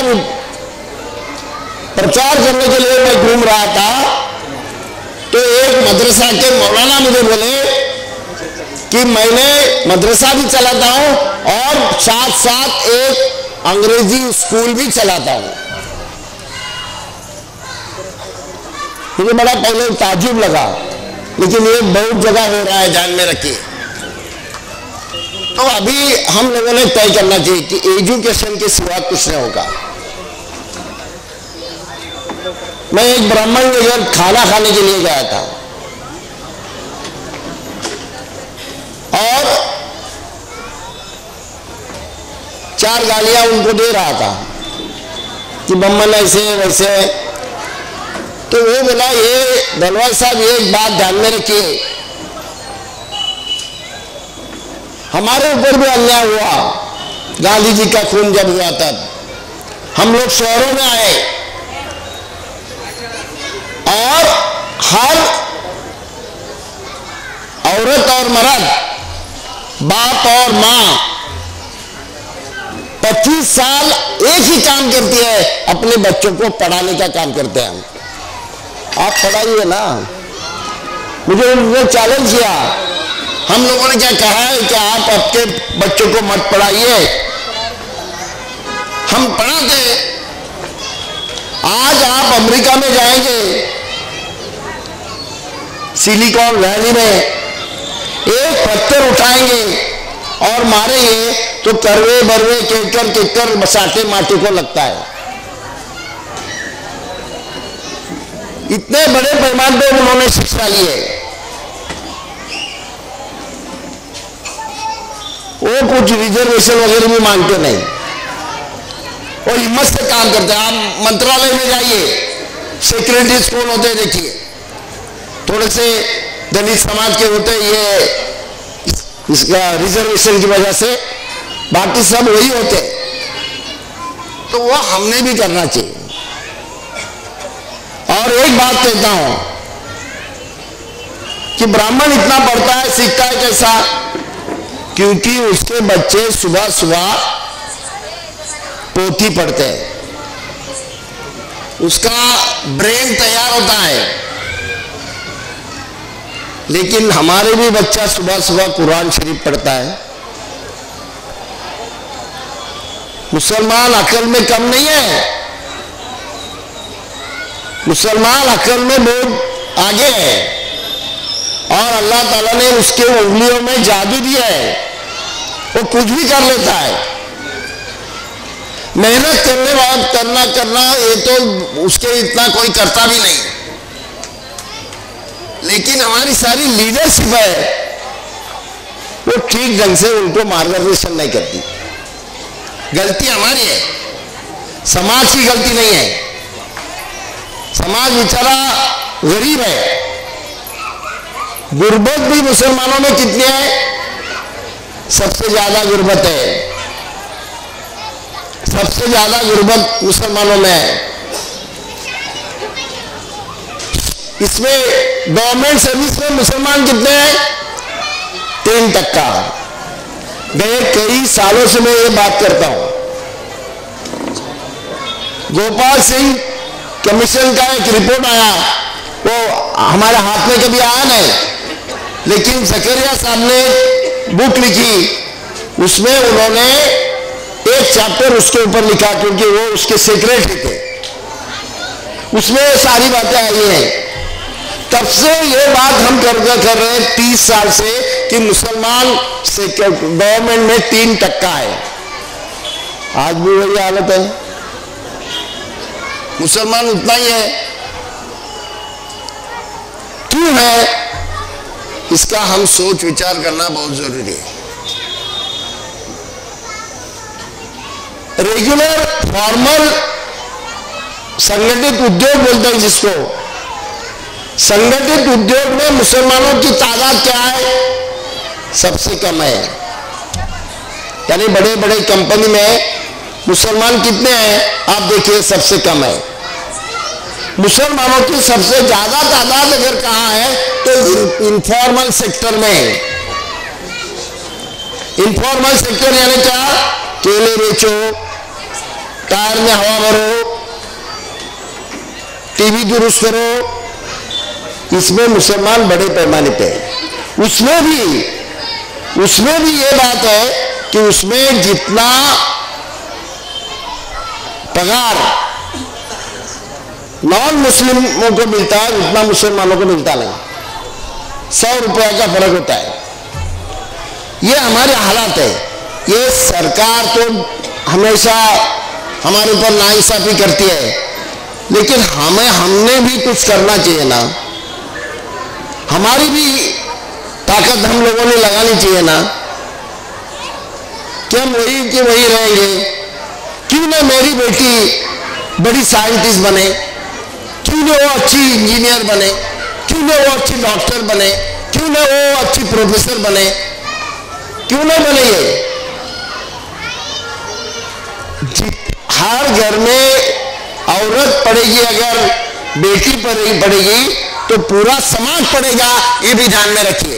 प्रचार करने के लिए मैं घूम रहा था, तो एक मदरसा के मौलाना मुझे बोले कि मैंने मदरसा भी चलाता हूं और साथ साथ एक अंग्रेजी स्कूल भी चलाता हूं। मुझे बड़ा पहले ताजुब लगा, लेकिन ये बहुत जगह हो रहा है, ध्यान में रखिए। तो अभी हम लोगों ने तय करना चाहिए कि एजुकेशन के सिवा कुछ नहीं होगा। मैं एक ब्राह्मण के घर खाना खाने के लिए गया था और 4 गालियां उनको दे रहा था कि ब्राह्मण ऐसे वैसे। तो वो बोला, ये दलवार साहब ये एक बात ध्यान में रखिए, हमारे ऊपर भी अन्याय हुआ, गांधी जी का खून जब हुआ तब हम लोग शहरों में आए और हर औरत और मर्द, बाप और माँ 25 साल एक ही काम करती है, अपने बच्चों को पढ़ाने का काम करते हैं। आप पढ़ाइए ना। मुझे उन्होंने चैलेंज किया, हम लोगों ने क्या कहा है कि आप आपके बच्चों को मत पढ़ाइए, हम पढ़ाते। आज आप अमेरिका में जाएंगे, सिलिकॉन वैली में, एक पत्थर उठाएंगे और मारेंगे तो करवे बरवे केकर बसाटे माटी को लगता है। इतने बड़े पैमाने पर उन्होंने शिक्षा ली है। वो कुछ रिजर्वेशन वगैरह भी मांगते नहीं और हिम्मत से काम करते हैं। आप मंत्रालय में जाइए, सेक्रेटरीज कौन होते हैं देखिए, थोड़े से दलित समाज के होते, ये इसका रिजर्वेशन की वजह से, बाकी सब वही होते। तो वो हमने भी करना चाहिए। और एक बात कहता हूं कि ब्राह्मण इतना पढ़ता है, सीखता है कैसा? क्योंकि उसके बच्चे सुबह सुबह पोथी पढ़ते हैं, उसका ब्रेन तैयार होता है। लेकिन हमारे भी बच्चा सुबह सुबह कुरान शरीफ पढ़ता है। मुसलमान अकल में कम नहीं है, मुसलमान अकल में बहुत आगे है और अल्लाह ताला ने उसके उंगलियों में जादू दिया है, वो कुछ भी कर लेता है। मेहनत करने बाद करना ये तो उसके इतना कोई करता भी नहीं। लेकिन हमारी सारी लीडरशिप है, वो ठीक ढंग से उनको मार्गदर्शन नहीं करती। गलती हमारी है, समाज की गलती नहीं है। समाज बेचारा गरीब है। गुर्बत भी मुसलमानों में कितनी है? सबसे ज्यादा गुर्बत है, सबसे ज्यादा गुर्बत मुसलमानों में है। इसमें गवर्नमेंट सर्विस में मुसलमान कितने हैं? 3%। गए कई सालों से मैं ये बात करता हूं। गोपाल सिंह कमीशन का एक रिपोर्ट आया, वो हमारे हाथ में कभी आया नहीं, लेकिन जकरिया साहब ने बुक लिखी, उसमें उन्होंने एक चैप्टर उसके ऊपर लिखा, क्योंकि वो उसके सेक्रेटरी थे। उसमें सारी बातें आई हैं। तब से ये बात हम कर रहे हैं 30 साल से कि मुसलमान से गवर्नमेंट में 3% है। आज भी वही हालत है, मुसलमान उतना ही है। क्यों है? इसका हम सोच विचार करना बहुत जरूरी है। रेगुलर फॉर्मल संगठित उद्योग बोलते हैं जिसको, संगठित उद्योग में मुसलमानों की तादाद क्या है? सबसे कम है। यानी बड़े बड़े कंपनी में मुसलमान कितने हैं? आप देखिए, सबसे कम है। मुसलमानों की सबसे ज्यादा तादाद अगर कहाँ है तो इनफॉर्मल सेक्टर में। इनफॉर्मल सेक्टर यानी क्या? केले बेचो, टायर में हवा भरो, टीवी दुरुस्त करो, इसमें मुसलमान बड़े पैमाने पे है। उसमें भी ये बात है कि उसमें जितना पगार नॉन मुस्लिमों को मिलता है उतना मुसलमानों को मिलता नहीं। 100 रुपया का फर्क होता है। ये हमारे हालात है। ये सरकार तो हमेशा हमारे ऊपर नाइंसाफी करती है, लेकिन हमने भी कुछ करना चाहिए ना। हमारी भी ताकत हम लोगों ने लगानी चाहिए ना कि हम वही के वही रहेंगे। क्यों ना मेरी बेटी बड़ी साइंटिस्ट बने, क्यों ना वो अच्छी इंजीनियर बने, क्यों ना वो अच्छी डॉक्टर बने, क्यों ना वो अच्छी प्रोफेसर बने, क्यों ना बने। ये हर घर में औरत पढ़ेगी, अगर बेटी पढ़ेगी तो पूरा समाज पढ़ेगा, ये भी ध्यान में रखिए।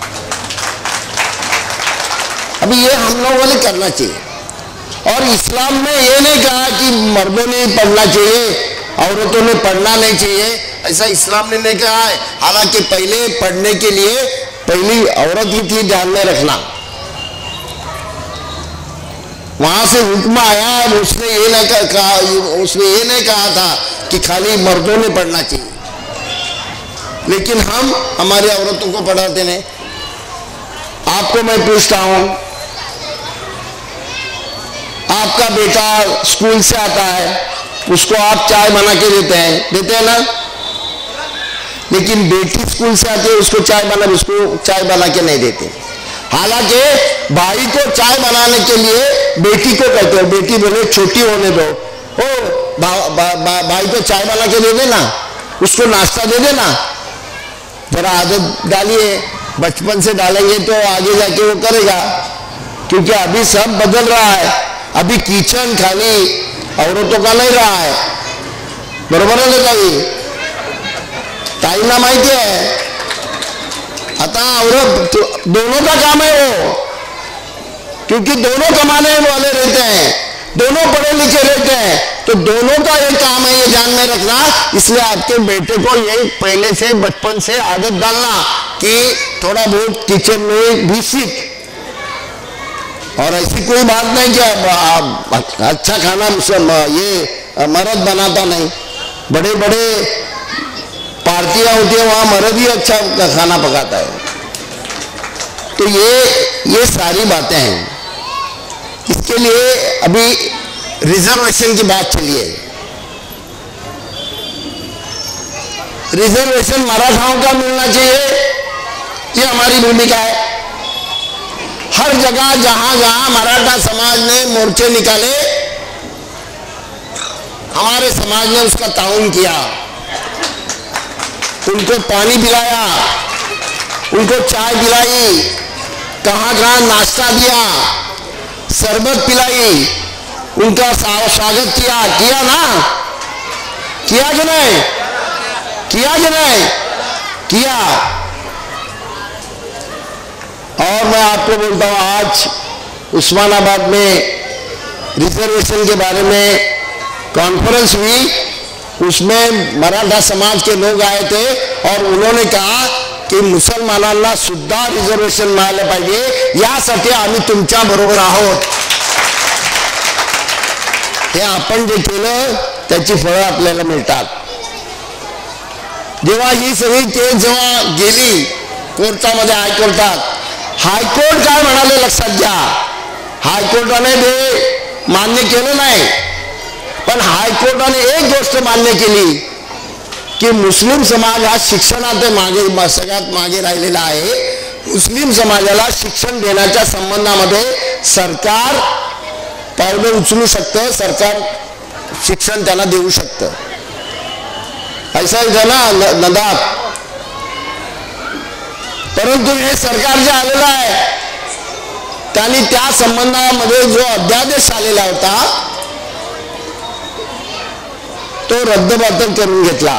अभी ये हम लोगों ने करना चाहिए। और इस्लाम में ये नहीं कहा कि मर्दों ने पढ़ना चाहिए, औरतों ने पढ़ना नहीं चाहिए, ऐसा इस्लाम ने नहीं कहा है। हालांकि पहले पढ़ने के लिए पहली औरत ही थी, ध्यान में रखना। वहां से हुक्म आया, उसने ये नहीं कहा था कि खाली मर्दों ने पढ़ना चाहिए, लेकिन हम हमारी औरतों को पढ़ाते नहीं। आपको मैं पूछता हूं, आपका बेटा स्कूल से आता है, उसको आप चाय बना के देते हैं ना, लेकिन बेटी स्कूल से आती है, उसको चाय बना के नहीं देते। हालांकि भाई को चाय बनाने के लिए बेटी को कहते हो, बेटी बोले छोटी होने दो, भाई को चाय बना के दे देना, उसको नाश्ता दे देना। जरा आदत डालिए, बचपन से डालेंगे तो आगे जाके वो करेगा, क्योंकि अभी सब बदल रहा है। अभी किचन खाली औरतों का नहीं रहा है, बरोबर आहे ना काही? ताईंना माहिती आहे आता औरत दोनों का काम है वो, क्योंकि दोनों कमाने वाले रहते हैं, दोनों पढ़े लिखे रहते हैं, तो दोनों का एक काम है, ये ध्यान में रखना। इसलिए आपके बेटे को यही पहले से बचपन से आदत डालना कि थोड़ा बहुत किचन में भी सीख। और ऐसी कोई बात नहीं कि अच्छा खाना ये मर्द बनाता नहीं। बड़े बड़े पार्टियां होती है, वहां मर्द ही अच्छा खाना पकाता है। तो ये सारी बातें हैं। इसके लिए अभी रिजर्वेशन की बात चली है। रिजर्वेशन मराठाओं का मिलना चाहिए, ये हमारी भूमिका है। हर जगह जहां जहां मराठा समाज ने मोर्चे निकाले, हमारे समाज ने उसका ताउन किया, उनको पानी पिलाया, उनको चाय पिलाई, कहां कहां नाश्ता दिया, शरबत पिलाई, उनका स्वागत किया ना? किया कि नहीं? किया। और मैं आपको बोलता हूं, आज उस्मानाबाद में रिजर्वेशन के बारे में कॉन्फ्रेंस हुई, उसमें मराठा समाज के लोग आए थे और उन्होंने कहा की मुसलमानांना सुद्धा रिझर्वेशन मिळालं पाहिजे, यासाठी आम्ही तुमच्या बरोबर आहोत। हे आपण जे केलं त्याची फळं आपल्याला मिळतात। जेव्हा ही सगळी केस जेव्हा गेली कोर्टामध्ये, हायकोर्ट काय म्हणाले लक्षात घ्या। हायकोर्टाने ते मान्य केलं नाही, पण हायकोर्टाने एक गोष्ट मान्य केली की मुस्लिम समाज हा शिक्षणात सगळ्यात मागे राहिलेला आहे। मुस्लिम समाजाला शिक्षण देण्याच्या संबंधामध्ये सरकार पावले उचलू शकतं, सरकार शिक्षण त्यांना देऊ शकतं। ऐसा है ना नदाब। परंतु हे सरकार जे आलेलं आहे त्यांनी त्या संबंधामध्ये जो अध्यादेश आलेला होता तो रद्दबातल करून घेतला,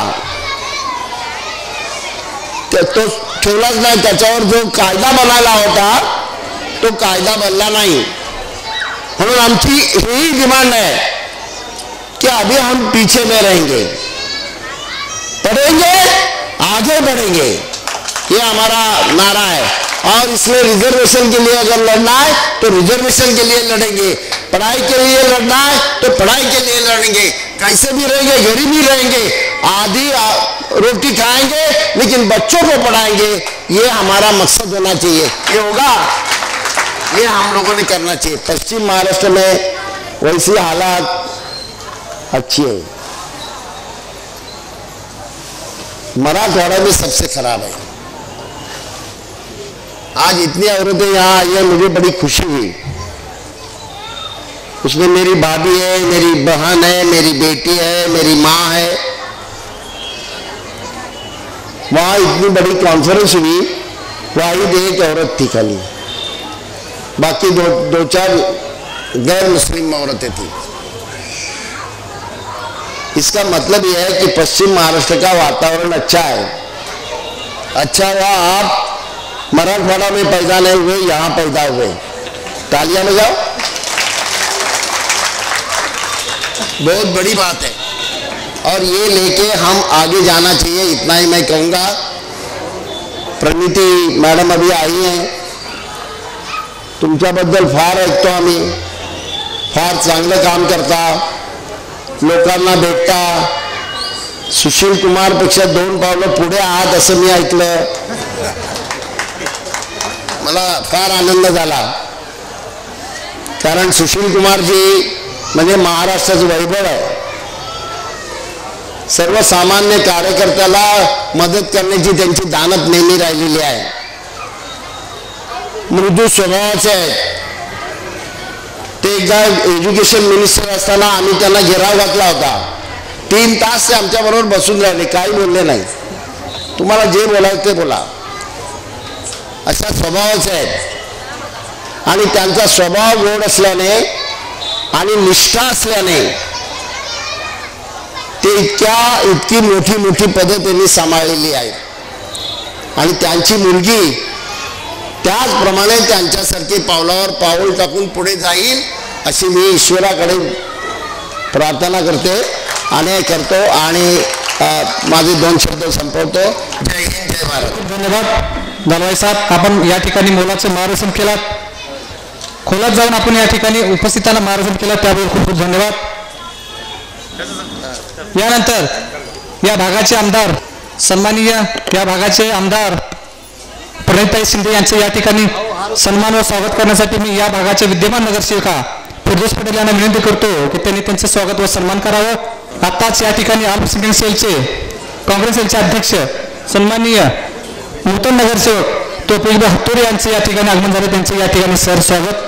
तो ठेवलाच नाही। त्याच्यावर जो कायदा बनायला होता तो कायदा बनला नाही। म्हणून आमची ही डिमांड है कि अभी हम पीछे में रहेंगे, पढ़ेंगे, आगे बढ़ेंगे, ये हमारा नारा है। और इसमें रिजर्वेशन के लिए अगर लड़ना है तो रिजर्वेशन के लिए लड़ेंगे, पढ़ाई के लिए लड़ना है तो पढ़ाई के लिए लड़ेंगे, कैसे भी रहेंगे, गरीब ही रहेंगे, आधी रोटी खाएंगे लेकिन बच्चों को पढ़ाएंगे, ये हमारा मकसद होना चाहिए। ये होगा, ये हम लोगों ने करना चाहिए। पश्चिम महाराष्ट्र में वैसी हालात अच्छी है, मराठवाड़ा में सबसे खराब है। आज इतनी औरतें यहाँ आई है, मुझे बड़ी खुशी हुई। उसमें मेरी भाभी है, मेरी बहन है, मेरी बेटी है, मेरी माँ है। वहां इतनी बड़ी कॉन्फ्रेंस हुई, वाहिद एक औरत थी खाली, बाकी दो चार गैर मुस्लिम औरतें थी। इसका मतलब यह है कि पश्चिम महाराष्ट्र का वातावरण अच्छा है। अच्छा हुआ आप मराठवाड़ा में पैदा नहीं हुए, यहां पैदा हुए। तालियां में जाओ, बहुत बड़ी बात है। और ये लेके हम आगे जाना चाहिए, इतना ही मैं कहूंगा। प्रणीती मॅडम अभी आई हैं, तुमच्याबद्दल फार ऐकतो आम्ही, फार चांगलं काम करता, लोकांना भेटता। सुशील कुमार पेक्षा 2 पावलं पुढे आहात असं मी ऐकलं, मला फार आनंद झाला। कारण सुशील कुमारजी म्हणजे महाराष्ट्राचं वैभव आहे। सर्वसामान्य कार्यकर्त्याला मदत करण्याची त्यांची दानत नेहमी राहिलेली आहे। मृदू स्वभावाचे आहेत ते। एकदा एज्युकेशन मिनिस्टर असताना आम्ही त्यांना घेराव घातला होता, 3 तास ते आमच्या बरोबर बसून राहिले, काही बोलले नाही। तुम्हाला जे बोलायचं ते बोला, अशा स्वभावाचे आहेत। आणि त्यांचा स्वभाव गोड असल्याने आणि निष्ठा असल्याने ते इतकी मोठी पदं त्यांनी सांभाळलेली आहे। आणि त्यांची मुलगी त्याचप्रमाणे त्यांच्यासारखी पावलावर पाऊल टाकून पुढे जाईल अशी मी ईश्वराकडे प्रार्थना करते आणि करतो। आणि माझे 2 शब्द संपवतो। जय हिंद, जय भारत। धन्यवाद दलवाई साहेब, आपण या ठिकाणी मोलाचं मार्गदर्शन केलं। खोलात जाऊन आपण या ठिकाणी उपस्थितांना मार्गदर्शन केलं, त्याबद्दल खूप खूप धन्यवाद। यानंतर या भागाचे आमदार, सन्माननीय या भागाचे आमदार प्रणिताई शिंदे यांचे या ठिकाणी सन्मान व स्वागत करण्यासाठी मी या भागाचे विद्यमान नगरसेविका फिरदौस पटेल यांना विनंती करतो की त्यांनी त्यांचे स्वागत व सन्मान करावं। आताच या ठिकाणी अल्पसंख्याक सेलचे काँग्रेस सेलचे अध्यक्ष सन्माननीय नूतन नगरसेवक तोपेशभाई हत्तुरे यांचे या ठिकाणी आगमन झाले, त्यांचे या ठिकाणी सर स्वागत।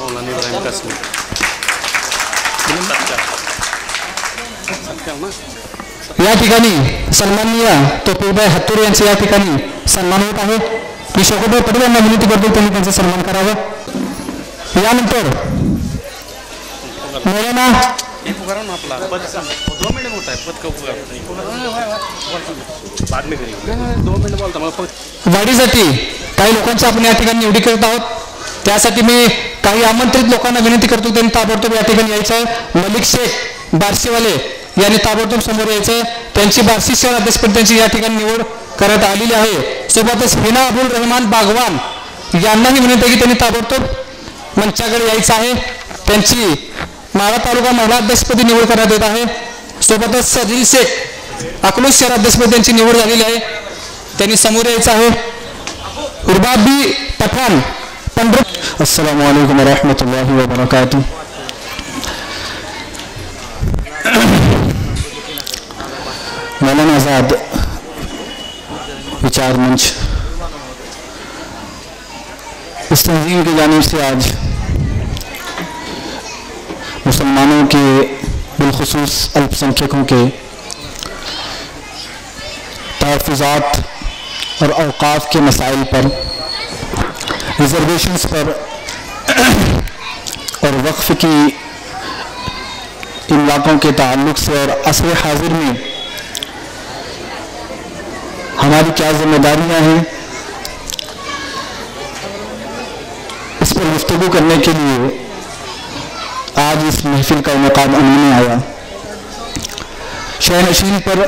या ठिकाणी सन्माननीय तोपेशभाई हत्तुरे यांचे या ठिकाणी सन्मान होत आहे। मी शोकतभाई पटेल यांना विनंती करतो त्यांनी त्यांचा सन्मान करावं। यानंतर मौलाना वाढीसाठी काही लोकांची आपण या ठिकाणी निवडी करत आहोत, त्यासाठी मी काही आमंत्रित लोकांना विनंती करतो त्यांनी ताबडतोब या ठिकाणी यायचं आहे। मलिक शेख बारशीवाले यांनी ताबडतोब समोर यायचं, त्यांची बार्शी शहर अध्यक्षपदी त्यांची या ठिकाणी निवड करण्यात आलेली आहे। सोबतच हिना अबुल रहमान बागवान यांनाही विनंती की त्यांनी ताबडतोब मंचाकडे यायचं आहे, त्यांची माळा तालुका महिला अध्यक्षपदी निवड करण्यात येत आहे। सोबतच सजील शेख अकलूज शहर अध्यक्षपदी त्यांची निवड झालेली आहे, त्यांनी समोर यायचं आहे। उर्बाबी पठाण पंढरपूर। अस्सलामु अलैकुम रहमतुल्लाहि व बरकातुहू। मौलाना आज़ाद विचार मंच इस तंजीम की जानिब से आज मुसलमानों के बिलखुसूस अल्पसंख्यकों के तहफ़्फ़ुज़ात और औक़ाफ़ के मसाइल पर, रिजर्वेशंस पर और वक्फ़ की इलाक़ों के ताल्लुक़ से और असर हाजिर में हमारी क्या जिम्मेदारियां हैं, इस पर गुफ्तगू करने के लिए आज इस महफिल का इनेकाद अमूमन आया। शहनशीन पर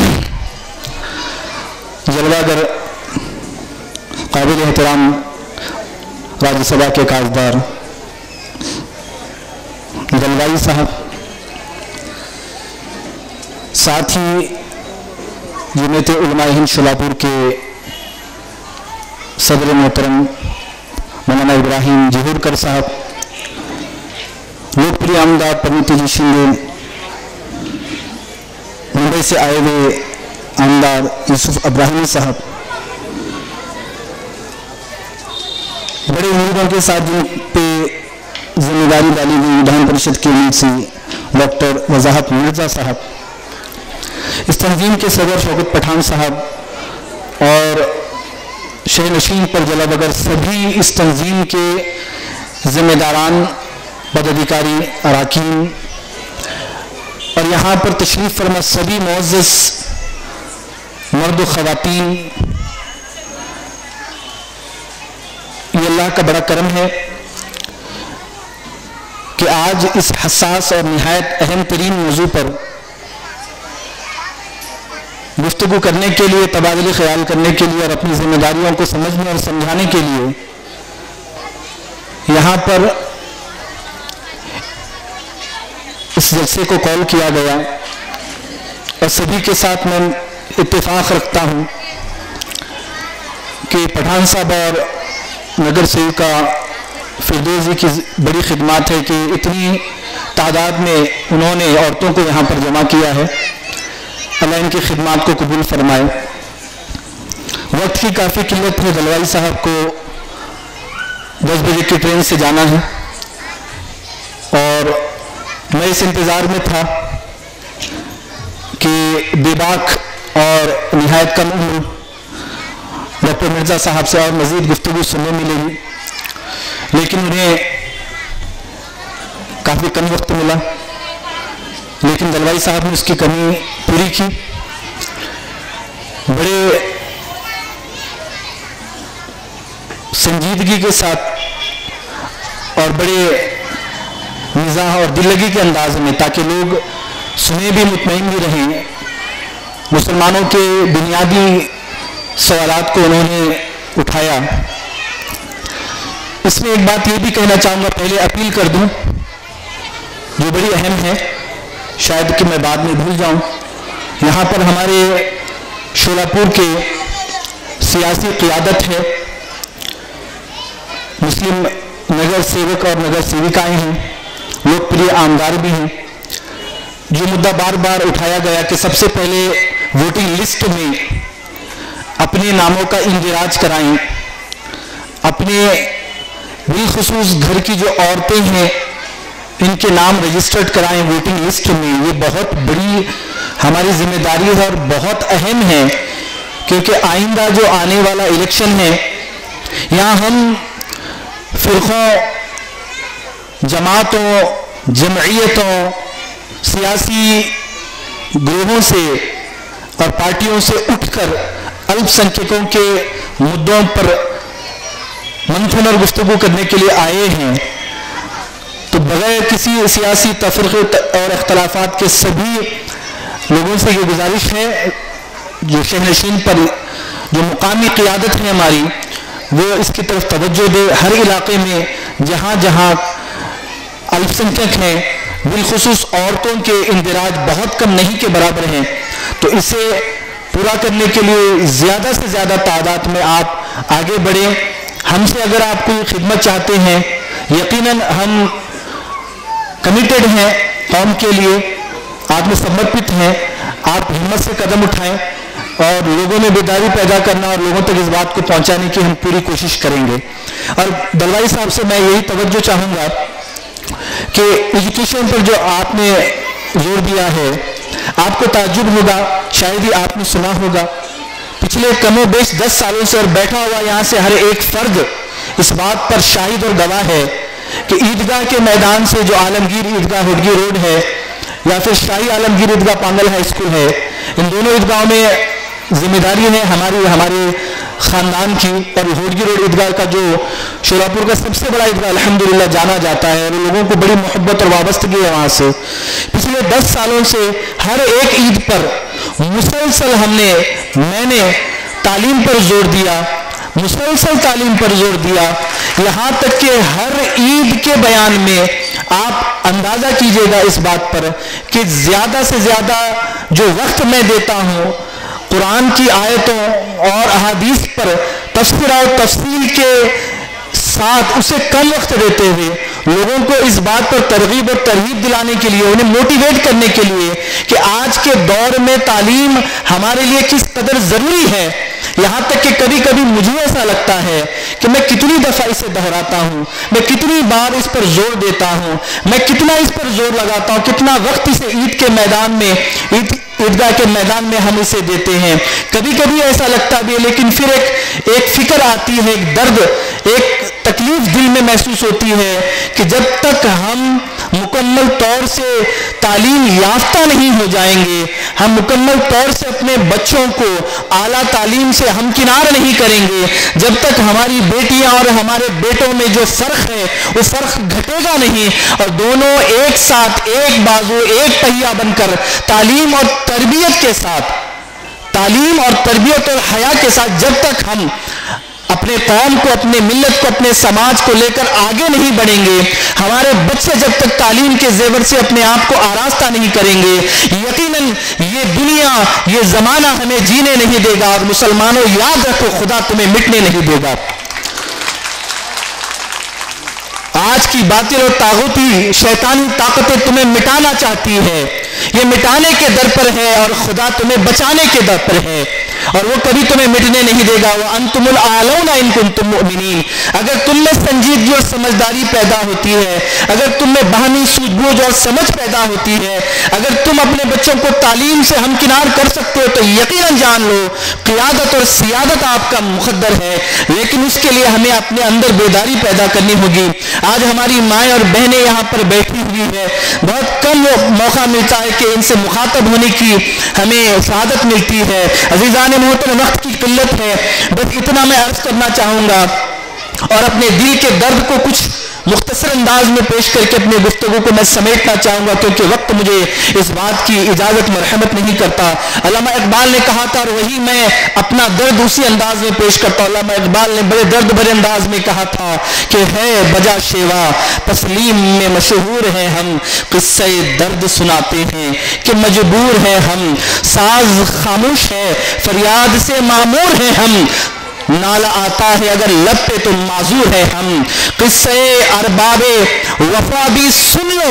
जलवागर काबिल एहतराम राज्यसभा के काजदार दलवाई साहब, साथ ही जमीयत उलमा हिंद शोलापुर के सदर मोहतरम मौलाना इब्राहिम जहूरकर साहब, लोकप्रिय आमदार परमिति जी शिंदे, मुंबई से आए हुए आमदार यूसुफ अब्राहिमी साहब, बड़े उम्मीदों के साथ जिन पे जिम्मेदारी डाली गई विधान परिषद के एमसी डॉक्टर वजाहत मिर्जा साहब, इस तंजीम के सदर शौकत पठान साहब और शहर नशीन पर जला बगर सभी इस तंजीम के जिम्मेदारान, पदाधिकारी, अराकीन और यहाँ पर तशरीफ़ फरमा सभी मुअज़्ज़ज़ मर्द व ख़वातीन, ये अल्लाह का बड़ा करम है कि आज इस हसास और निहायत अहम तरीन मौजू पर गुफ्तगू करने के लिए, तबादले ख्याल करने के लिए और अपनी जिम्मेदारियों को समझने और समझाने के लिए यहाँ पर इस जलसे को कॉल किया गया। और सभी के साथ मैं इत्तेफाक रखता हूँ कि पठान साहब और नगर सेविका फिरदौस जी की बड़ी खिदमत है कि इतनी तादाद में उन्होंने औरतों को यहाँ पर जमा किया है। अल्लाह इनकी खिदमत को कबूल फरमाए। वक्त की काफ़ी किल्लत है, दलवाई साहब को 10 बजे की ट्रेन से जाना है और मैं इस इंतज़ार में था कि बेबाक और निहायत कम उम्र डॉक्टर मिर्ज़ा साहब से और मज़ीद गुफ्तगू सुनने मिलेगी, लेकिन उन्हें काफ़ी कम वक्त मिला। लेकिन दलवाई साहब ने उसकी कमी पूरी की। बड़े संजीदगी के साथ और बड़े मिजाह और दिललगी के अंदाज में, ताकि लोग सुने भी, मुतमईन भी रहें, मुसलमानों के बुनियादी सवालात को उन्होंने उठाया। इसमें एक बात ये भी कहना चाहूँगा, पहले अपील कर दूँ जो बड़ी अहम है, शायद कि मैं बाद में भूल जाऊँ। यहाँ पर हमारे शोलापुर के सियासी क़ियादत है, मुस्लिम नगर सेवक और नगर सेविकाएँ हैं, लोकप्रिय आमदार भी हैं। जो मुद्दा बार बार उठाया गया कि सबसे पहले वोटिंग लिस्ट में अपने नामों का इंदिराज कराएं, अपने बिलखुसूस घर की जो औरतें हैं इनके नाम रजिस्टर्ड कराएं वोटिंग लिस्ट में। ये बहुत बड़ी हमारी जिम्मेदारी है और बहुत अहम है, क्योंकि आइंदा जो आने वाला इलेक्शन है, यहाँ हम फिरकों, जमातों, जमईयतों, सियासी ग्रोहों से और पार्टियों से उठकर अल्पसंख्यकों के मुद्दों पर मंथन और गुफ्तगू करने के लिए आए हैं। तो बगैर किसी सियासी तफरीक़े और अख्तलाफात के सभी लोगों से ये गुजारिश है, जो शहनशीन पर जो मुकामी क़ियादत है हमारी, वो इसकी तरफ तवज्जो दे। हर इलाके में जहाँ जहाँ अल्पसंख्यक हैं, बिलखुसूस औरतों के इंदिराज बहुत कम नहीं के बराबर हैं, तो इसे पूरा करने के लिए ज़्यादा से ज़्यादा तादाद में आप आगे बढ़ें। हमसे अगर आप कोई खिदमत चाहते हैं, यकीनन हम कमिटेड हैं कौम के लिए, आत्मसमर्पित हैं। आप हिम्मत से कदम उठाएं और लोगों में बेदारी पैदा करना और लोगों तक इस बात को पहुंचाने की हम पूरी कोशिश करेंगे। और दलवाई साहब से मैं यही तवज्जो चाहूँगा कि एजुकेशन पर जो आपने जोर दिया है, आपको ताज्जुब होगा, शायद ही आपने सुना होगा, पिछले कमो बेश 10 सालों से और बैठा हुआ यहाँ से हर एक फर्द इस बात पर शाहिद और गवाह है कि ईदगाह के मैदान से जो आलमगीर ईदगाह हुडगी रोड है या फिर शाही आलमगीर ईदगाह पांगल हाई स्कूल है, इन दोनों ईदगाहों में जिम्मेदारी है हमारे ख़ानदान की। और हुडगी रोड ईदगाह का जो शोलापुर का सबसे बड़ा ईदगाह अल्हम्दुलिल्लाह जाना जाता है और लोगों को बड़ी मोहब्बत और वाबस्तगी है वहाँ से। पिछले 10 सालों से हर एक ईद पर मुसलसल मैंने तालीम पर जोर दिया, मुसलसल तालीम पर जोर दिया, यहाँ तक कि हर ईद के बयान में आप अंदाज़ा कीजिएगा इस बात पर कि ज़्यादा से ज़्यादा जो वक्त मैं देता हूँ कुरान की आयतों और अहादीस पर तफसीर और तफसील के साथ उसे कम वक्त देते हुए लोगों को इस बात पर तरगीब और तरहीब दिलाने के लिए, उन्हें मोटिवेट करने के लिए कि आज के दौर में तालीम हमारे लिए किस कदर ज़रूरी है। यहाँ तक कि कभी कभी मुझे ऐसा लगता है कि मैं कितनी दफ़ा इसे दोहराता हूँ, मैं कितनी बार इस पर जोर देता हूँ, मैं कितना इस पर जोर लगाता हूँ, कितना वक्त इसे ईद के मैदान में, ईदगाह के मैदान में हम इसे देते हैं। कभी कभी ऐसा लगता भी है, लेकिन फिर एक फिक्र आती है, एक दर्द, एक तकलीफ दिल में महसूस होती है कि जब तक हम मुकम्मल तौर से तालीम याफ्ता नहीं हो जाएंगे, हम मुकम्मल तौर से अपने बच्चों को आला तालीम से हमकिनार नहीं करेंगे, जब तक हमारी बेटियां और हमारे बेटों में जो फ़र्क है वो फ़र्क घटेगा नहीं और दोनों एक साथ, एक बाजू, एक पहिया बनकर तालीम और तरबियत के साथ, तालीम और तरबियत और हया के साथ जब तक हम अपने कौम को, अपने मिल्लत को, अपने समाज को लेकर आगे नहीं बढ़ेंगे, हमारे बच्चे जब तक तालीम के जेवर से अपने आप को आरास्ता नहीं करेंगे, यकीनन ये दुनिया, ये ज़माना हमें जीने नहीं देगा। और मुसलमानों याद रखो, खुदा तुम्हें मिटने नहीं देगा। आज की बातिल और तागूती शैतानी ताकतें तुम्हें मिटाना चाहती है, ये मिटाने के दर पर है और खुदा तुम्हें बचाने के दर पर है और वो कभी तुम्हें मिटने नहीं देगा। वो अंतुमुल आलौना इन कुंतुम मुमिनीन। अगर तुम में संजीदगी और समझदारी पैदा होती है, अगर तुम में बहानी सूझबूझ और समझ पैदा होती है, अगर तुम अपने बच्चों को तालीम से हमकिनार कर सकते हो तो यकीनन जान लो क़ियादत और सियादत आपका मुक़द्दर है। लेकिन उसके लिए हमें अपने अंदर बेदारी पैदा करनी होगी। आज हमारी माएँ और बहनें यहाँ पर बैठी हुई है, बहुत कम मौका मिलता है कि इनसे मुखातब होने की हमें शहादत मिलती है। अज़ीज़ान मोहतरम, वक्त की किल्लत है, बस इतना मैं अर्ज करना चाहूँगा और अपने दिल के दर्द को कुछ मुख्तसर अंदाज में पेश करके अपने गुफ्तगू को मैं समेटना चाहूँगा, क्योंकि वक्त मुझे इस बात की इजाज़त मरहमत नहीं करता। अल्लामा इकबाल ने कहा था और वही मैं अपना दर्द उसी अंदाज में पेश करता हूँ। अल्लामा इकबाल ने बड़े दर्द भरे अंदाज में कहा था कि है बजा शेवा तस्लीम में मशहूर है हम, किस्से दर्द सुनाते हैं कि मजबूर है हम, साज खामोश है फरियाद से मामूर है हम, नाला आता है अगर लब पे तो माजूर है हम, किस्से अरबाबे वफा भी सुन लो,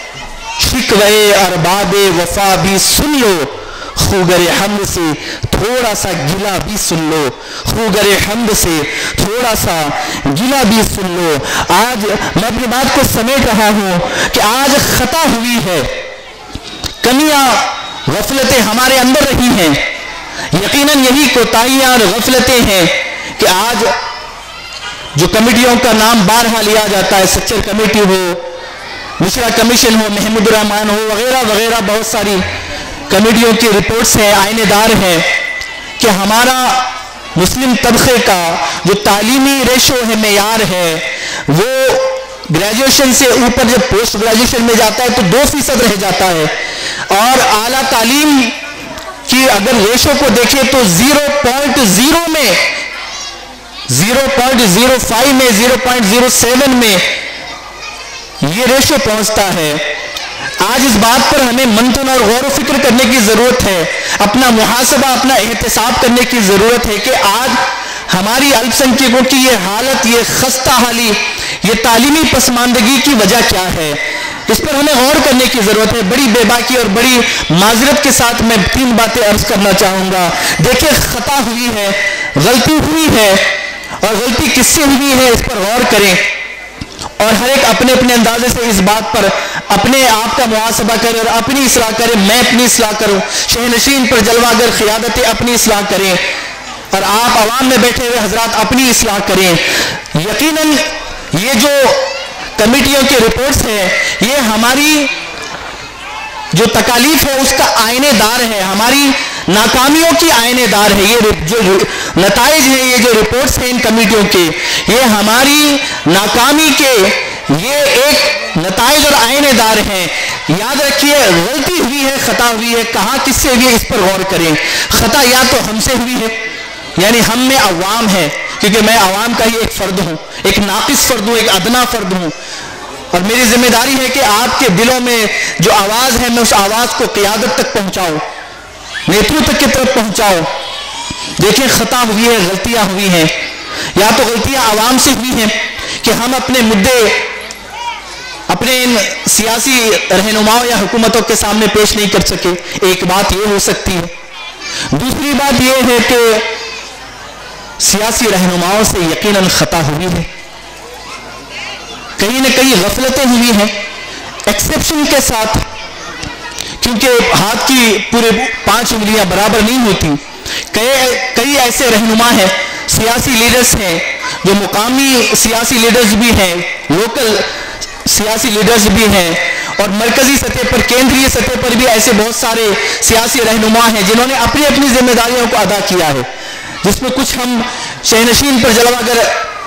शिकवे अरबाबे वफा भी सुन लो, खूगरे हमद से थोड़ा सा गिला भी सुन लो, खूगरे हमद से थोड़ा सा गिला भी सुन लो। आज मैं अपनी बात को समेट रहा हूं कि आज खता हुई है, कमियां गफलतें हमारे अंदर रही हैं, यकीनन यही कोताहियां और गफलतें हैं कि आज जो कमेटियों का नाम बारहा लिया जाता है, सच्चर कमेटी हो, मिश्रा कमीशन हो, महमूदुर रहमान हो, वगैरह वगैरह बहुत सारी कमेटियों की रिपोर्ट्स हैं, आइनेदार हैं कि हमारा मुस्लिम तबके का जो तालीमी रेशो है, मेयार है, वो ग्रेजुएशन से ऊपर जब पोस्ट ग्रेजुएशन में जाता है तो 2% रह जाता है और आला तालीम कि अगर रेशो को देखें तो 0.0 में, 0.05 में, 0.07 में ये रेशो पहुंचता है। आज इस बात पर हमें मंथन और गौर फिक्र करने की जरूरत है, अपना मुहासबा, अपना एहतसाब करने की जरूरत है कि आज हमारी अल्पसंख्यकों की ये हालत, ये खस्ता हाली, ये तालीमी पसमानदगी की वजह क्या है, इस पर हमें गौर करने की जरूरत है। बड़ी बेबाकी और बड़ी माजरत के साथ मैं 3 बातें अर्ज करना चाहूंगा। देखिए, खता हुई है, गलती हुई है और गलती किससे हुई है इस पर गौर करें और हर एक अपने अपने अंदाजे से इस बात पर अपने आप का मुहासबा करे और अपनी इसलाह करे। मैं अपनी इसलाह करूं, शहनशीन पर जलवागर क़ियादतें अपनी इसलाह करें और आप आवाम में बैठे हुए हजरात अपनी इसलाह करें। यकीनन ये जो कमेटियों की रिपोर्ट्स है, ये हमारी जो तकालीफ है उसका आईनेदार है, हमारी नाकामियों की आईनेदार है। ये जो नताइज है, ये जो रिपोर्ट्स हैं इन कमेटियों के, ये हमारी नाकामी के ये एक नताइज और आईनेदार हैं। याद रखिए, गलती हुई है, खता हुई है, कहाँ किससे हुई है इस पर गौर करें। खता या तो हमसे हुई है, यानी हम में अवाम है, क्योंकि मैं अवाम का ही एक फर्द हूँ, एक नाकिस फर्द हूँ, एक अदना फर्द हूँ और मेरी जिम्मेदारी है कि आपके दिलों में जो आवाज़ है मैं उस आवाज़ को क़ियादत तक पहुँचाऊँ। नेतृत्व की तरफ पहुंचाओ। देखिए खता हुई है, गलतियां हुई हैं, या तो गलतियां आवाम से हुई हैं कि हम अपने मुद्दे अपने इन सियासी रहनुमाओं या हुकूमतों के सामने पेश नहीं कर सके, एक बात ये हो सकती है। दूसरी बात ये है कि सियासी रहनुमाओं से यकीनन खता हुई है, कहीं ना कहीं गफलतें हुई हैं, एक्सेप्शन के साथ, क्योंकि हाथ की पूरे 5 उंगलियां बराबर नहीं होती। कई ऐसे रहनुमा हैं, सियासी लीडर्स हैं जो मुकामी सियासी लीडर्स भी हैं, लोकल सियासी लीडर्स भी हैं, और मरकजी सतह पर, केंद्रीय सतह पर भी ऐसे बहुत सारे सियासी रहनुमा हैं जिन्होंने अपनी अपनी जिम्मेदारियों को अदा किया है, जिसमें कुछ हम शहनशीन पर जलवागर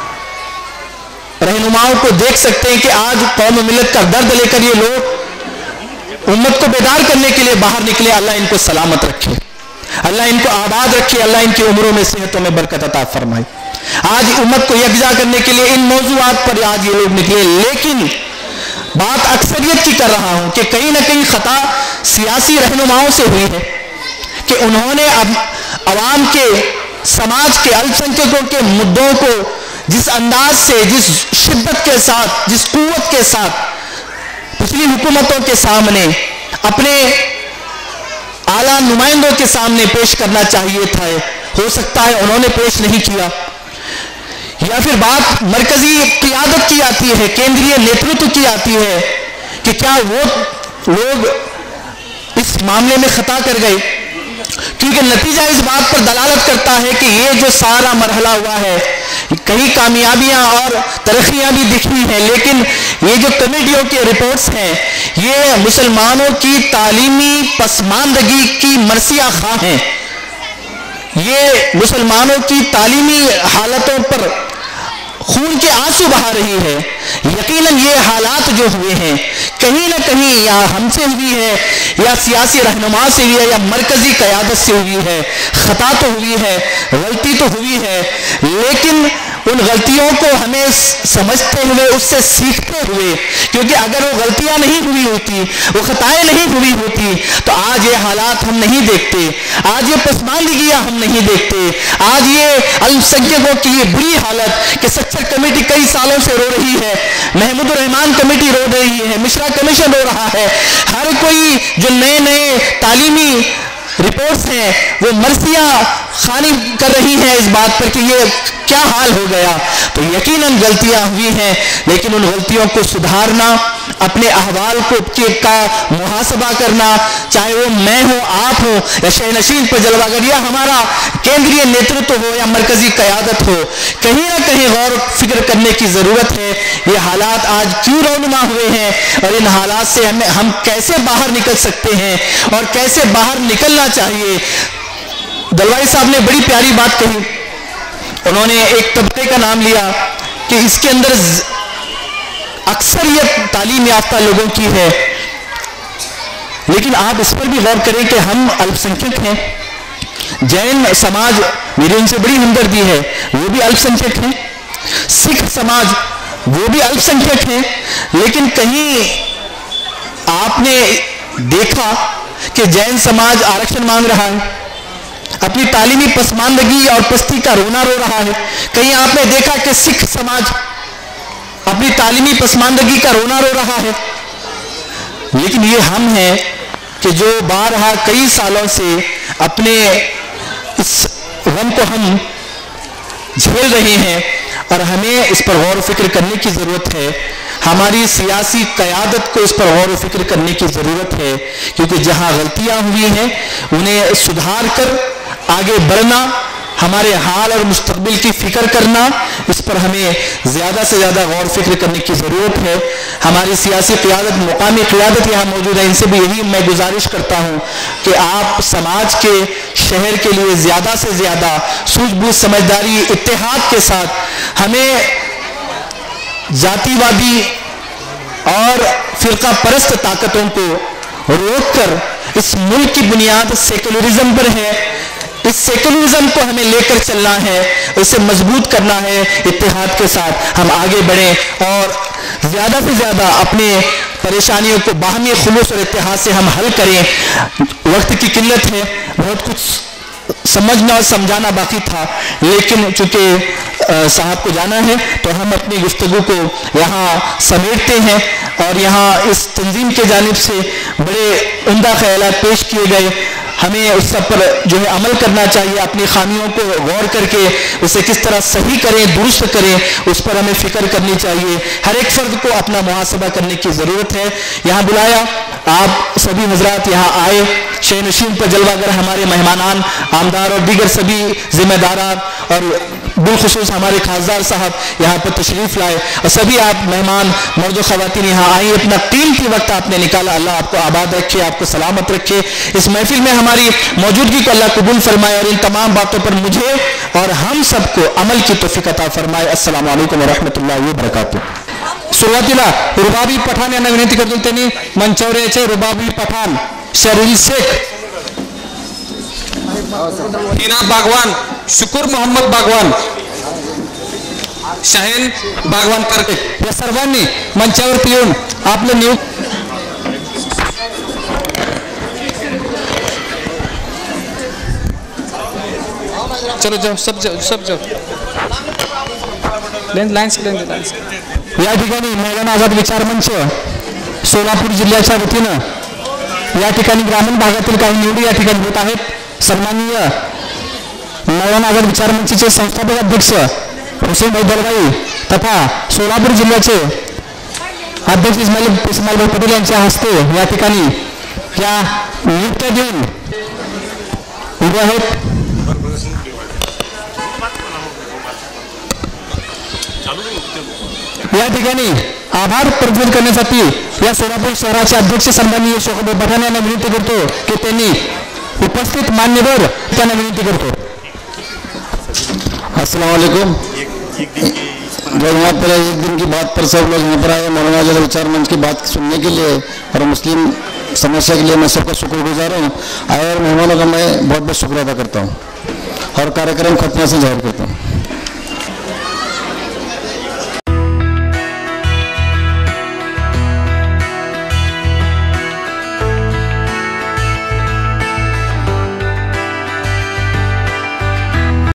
रहनुमाओं को देख सकते हैं कि आज कौम मिलत का दर्द लेकर ये लोग उम्मत को बेदार करने के लिए बाहर निकले। अल्लाह इनको सलामत रखे, अल्लाह इनको आबाद रखे, अल्लाह इनकी उम्रों में सेहतों में बरकत अता फरमाए। आज उम्मत को यकजा करने के लिए इन मौजूआत पर आज ये लोग निकले, लेकिन बात अक्सरियत की कर रहा हूं कि कहीं ना कहीं खता सियासी रहनुमाओं से हुई है कि उन्होंने अब अवाम के, समाज के, अल्पसंख्यकों के मुद्दों को जिस अंदाज से, जिस शिद्दत के साथ, जिस कुव्वत के साथ पिछली हुकूमतों के सामने, अपने आला नुमाइंदों के सामने पेश करना चाहिए था, हो सकता है उन्होंने पेश नहीं किया। या फिर बात मरकजी क़ियादत की आती है, केंद्रीय नेतृत्व की आती है कि क्या वो लोग इस मामले में खता कर गए, क्योंकि नतीजा इस बात पर दलालत करता है कि ये जो सारा मरहला हुआ है, कई कामयाबियां और तरक्कियां भी दिखी हैं, लेकिन ये जो कमेटियों की रिपोर्ट्स हैं, ये मुसलमानों की तालीमी पसमानदगी की मरसिया खां हैं। ये मुसलमानों की तालीमी हालतों पर खून के आंसू बहा रही है। यकीनन ये हालात जो हुए हैं कहीं ना कहीं या हमसे हुई है, या सियासी रहनुमा से हुई है, या मरकजी क़यादत से हुई है। खता तो हुई है, गलती तो हुई है, लेकिन उन गलतियों को हमें समझते हुए, उससे सीखते हुए, क्योंकि अगर वो गलतियां नहीं हुई होती, वो खताएं नहीं हुई होती, तो आज ये हालात हम नहीं देखते, आज ये पसमानदगियां हम नहीं देखते, आज ये अल्पसंख्यकों की ये बुरी हालत कि सच्चर कमेटी कई सालों से रो रही है, महमूदुर रहमान कमेटी रो रही है, मिश्रा कमीशन रो रहा है, हर कोई जो नए नए तालीमी रिपोर्ट्स हैं वो मर्सियां खानी कर रही हैं इस बात पर कि ये क्या हाल हो गया। तो यकीनन गलतियां हुई हैं, लेकिन उन गलतियों को सुधारना, अपने अहवाल का मुहासबा करना, चाहे वो मैं हो, आप हो, या शहनशीन पर जलवागर, या हमारा केंद्रीय नेतृत्व हो, या मरकजी क़यादत हो, कहीं ना कहीं गौर फिक्र करने की ज़रूरत है। ये हालात आज क्यों रौनुमा हुए हैं और इन हालात से हम कैसे बाहर निकल सकते हैं और कैसे बाहर निकलना चाहिए। दलवाई साहब ने बड़ी प्यारी बात कही, उन्होंने एक तबके का नाम लिया कि इसके अंदर अक्सरियत तालीम याफ्ता लोगों की है, लेकिन आप इस पर भी गौर करें कि हम अल्पसंख्यक हैं। जैन समाज, मेरी उनसे बड़ी हमदर्दी है, वो भी अल्पसंख्यक हैं, सिख समाज वो भी अल्पसंख्यक हैं, लेकिन कहीं आपने देखा कि जैन समाज आरक्षण मांग रहा है, अपनी तालीमी पसमानदगी और पस्ती का रोना रो रहा है। कहीं आपने देखा कि सिख समाज अपनी तालीमी पसमानदगी का रोना रो रहा है, लेकिन ये हम हैं कि जो बारहा कई सालों से अपने इस गम को हम झेल रहे हैं, और हमें इस पर गौर फिक्र करने की ज़रूरत है। हमारी सियासी क़यादत को इस पर गौर फिक्र करने की ज़रूरत है, क्योंकि जहां गलतियां हुई हैं उन्हें सुधार कर आगे बढ़ना, हमारे हाल और मुस्तकबिल की फिक्र करना, इस पर हमें ज़्यादा से ज़्यादा गौर फिक्र करने की ज़रूरत है। हमारी सियासी क़यादत, मुकामी क़यादत यहाँ मौजूद है, इनसे भी यही मैं गुजारिश करता हूँ कि आप समाज के, शहर के लिए ज़्यादा से ज़्यादा सूझबूझ, समझदारी, इत्तेहाद के साथ हमें जातिवादी और फ़िरका परस्त ताकतों को रोककर, इस मुल्क की बुनियाद सेकुलरिज्म पर है, इस सेकुलरिज्म को हमें लेकर चलना है, इसे मजबूत करना है। इत्तेहाद के साथ हम आगे बढ़ें और ज़्यादा से ज़्यादा अपने परेशानियों को बाहमी खुलूस और इत्तेहाद से हम हल करें। वक्त की किल्लत है, बहुत कुछ समझना और समझाना बाकी था, लेकिन चूँकि साहब को जाना है तो हम अपनी गुफ्तगू को यहाँ समेटते हैं। और यहाँ इस तंजीम के जानिब से बड़े उम्दा ख्यालात पेश किए गए। हमें उस सब पर जो है अमल करना चाहिए, अपनी खामियों को गौर करके उसे किस तरह सही करें, दुरुस्त करें, उस पर हमें फिक्र करनी चाहिए। हर एक फर्द को अपना मुहासबा करने की ज़रूरत है। यहाँ बुलाया, आप सभी हजरात यहाँ आए, शहनशीन पर जलवागर हमारे मेहमानान, आमदार और दीगर सभी जिम्मेदारान और बिलखुसूस हमारे खासदार साहब यहाँ पर तशरीफ़ लाए और सभी आप मेहमान मर्द और ख़वातीन यहाँ आई, अपना कीमती वक्त आपने निकाला। अल्लाह आपको आबाद रखे, आपको सलामत रखे। इस महफिल में हमारी मौजूदगी को अल्लाह कबूल फरमाए और इन तमाम बातों पर मुझे और हम सबको अमल की तौफीक अता फरमाए। अस्सलामु अलैकुम व रहमतुल्लाहि व बरकातुहू। सुरुवातीला रुबाबी पठाण यांना विनंती करतो, त्यांनी मंचावर रुबाबी पठाण शरील शेख, हिना बागवान, शुकुर मोहम्मद बागवान, शाहीन बागवान करके या सर्वांनी मंचावरती येऊन आपलं चलो जाओ, सब जाओ लाइन्स या ठिकाणी मौलाना आझाद विचार मंच सोलापूर जिल्ह्याच्या वतीनं या ठिकाणी ग्रामीण भागातील काही निवडी या ठिकाणी होत आहेत। सन्माननीय मौलाना आझाद विचार मंचचे संस्थापक अध्यक्ष हुसेन भाई दलवाई तथा सोलापूर जिल्ह्याचे अध्यक्ष इस्माईल पटेल यांच्या हस्ते या ठिकाणी या नियुक्त्या देऊन उभे आहेत। या ठिकाणी आभार प्रकट करण्यासाठी या सोलापूर शहराचे अध्यक्ष सन्माननीय शोकभाई पठाण यांना विनंती करतो की त्यांनी उपस्थित मान्यवर त्यांना विनंती करतो। अस्सलाम वालेकुम। जब यहाँ पर एक दिन की बात पर सब लोग यहाँ पर आए मौलाना आज़ाद विचार मंच की बात सुनने के लिए और मुस्लिम समस्या के लिए मैं सबका शुक्रगुजार हूँ। आए और मेहमानों का मैं बहुत बहुत शुक्र अदा करता हूँ और कार्यक्रम खत्म से जाहिर करता हूँ।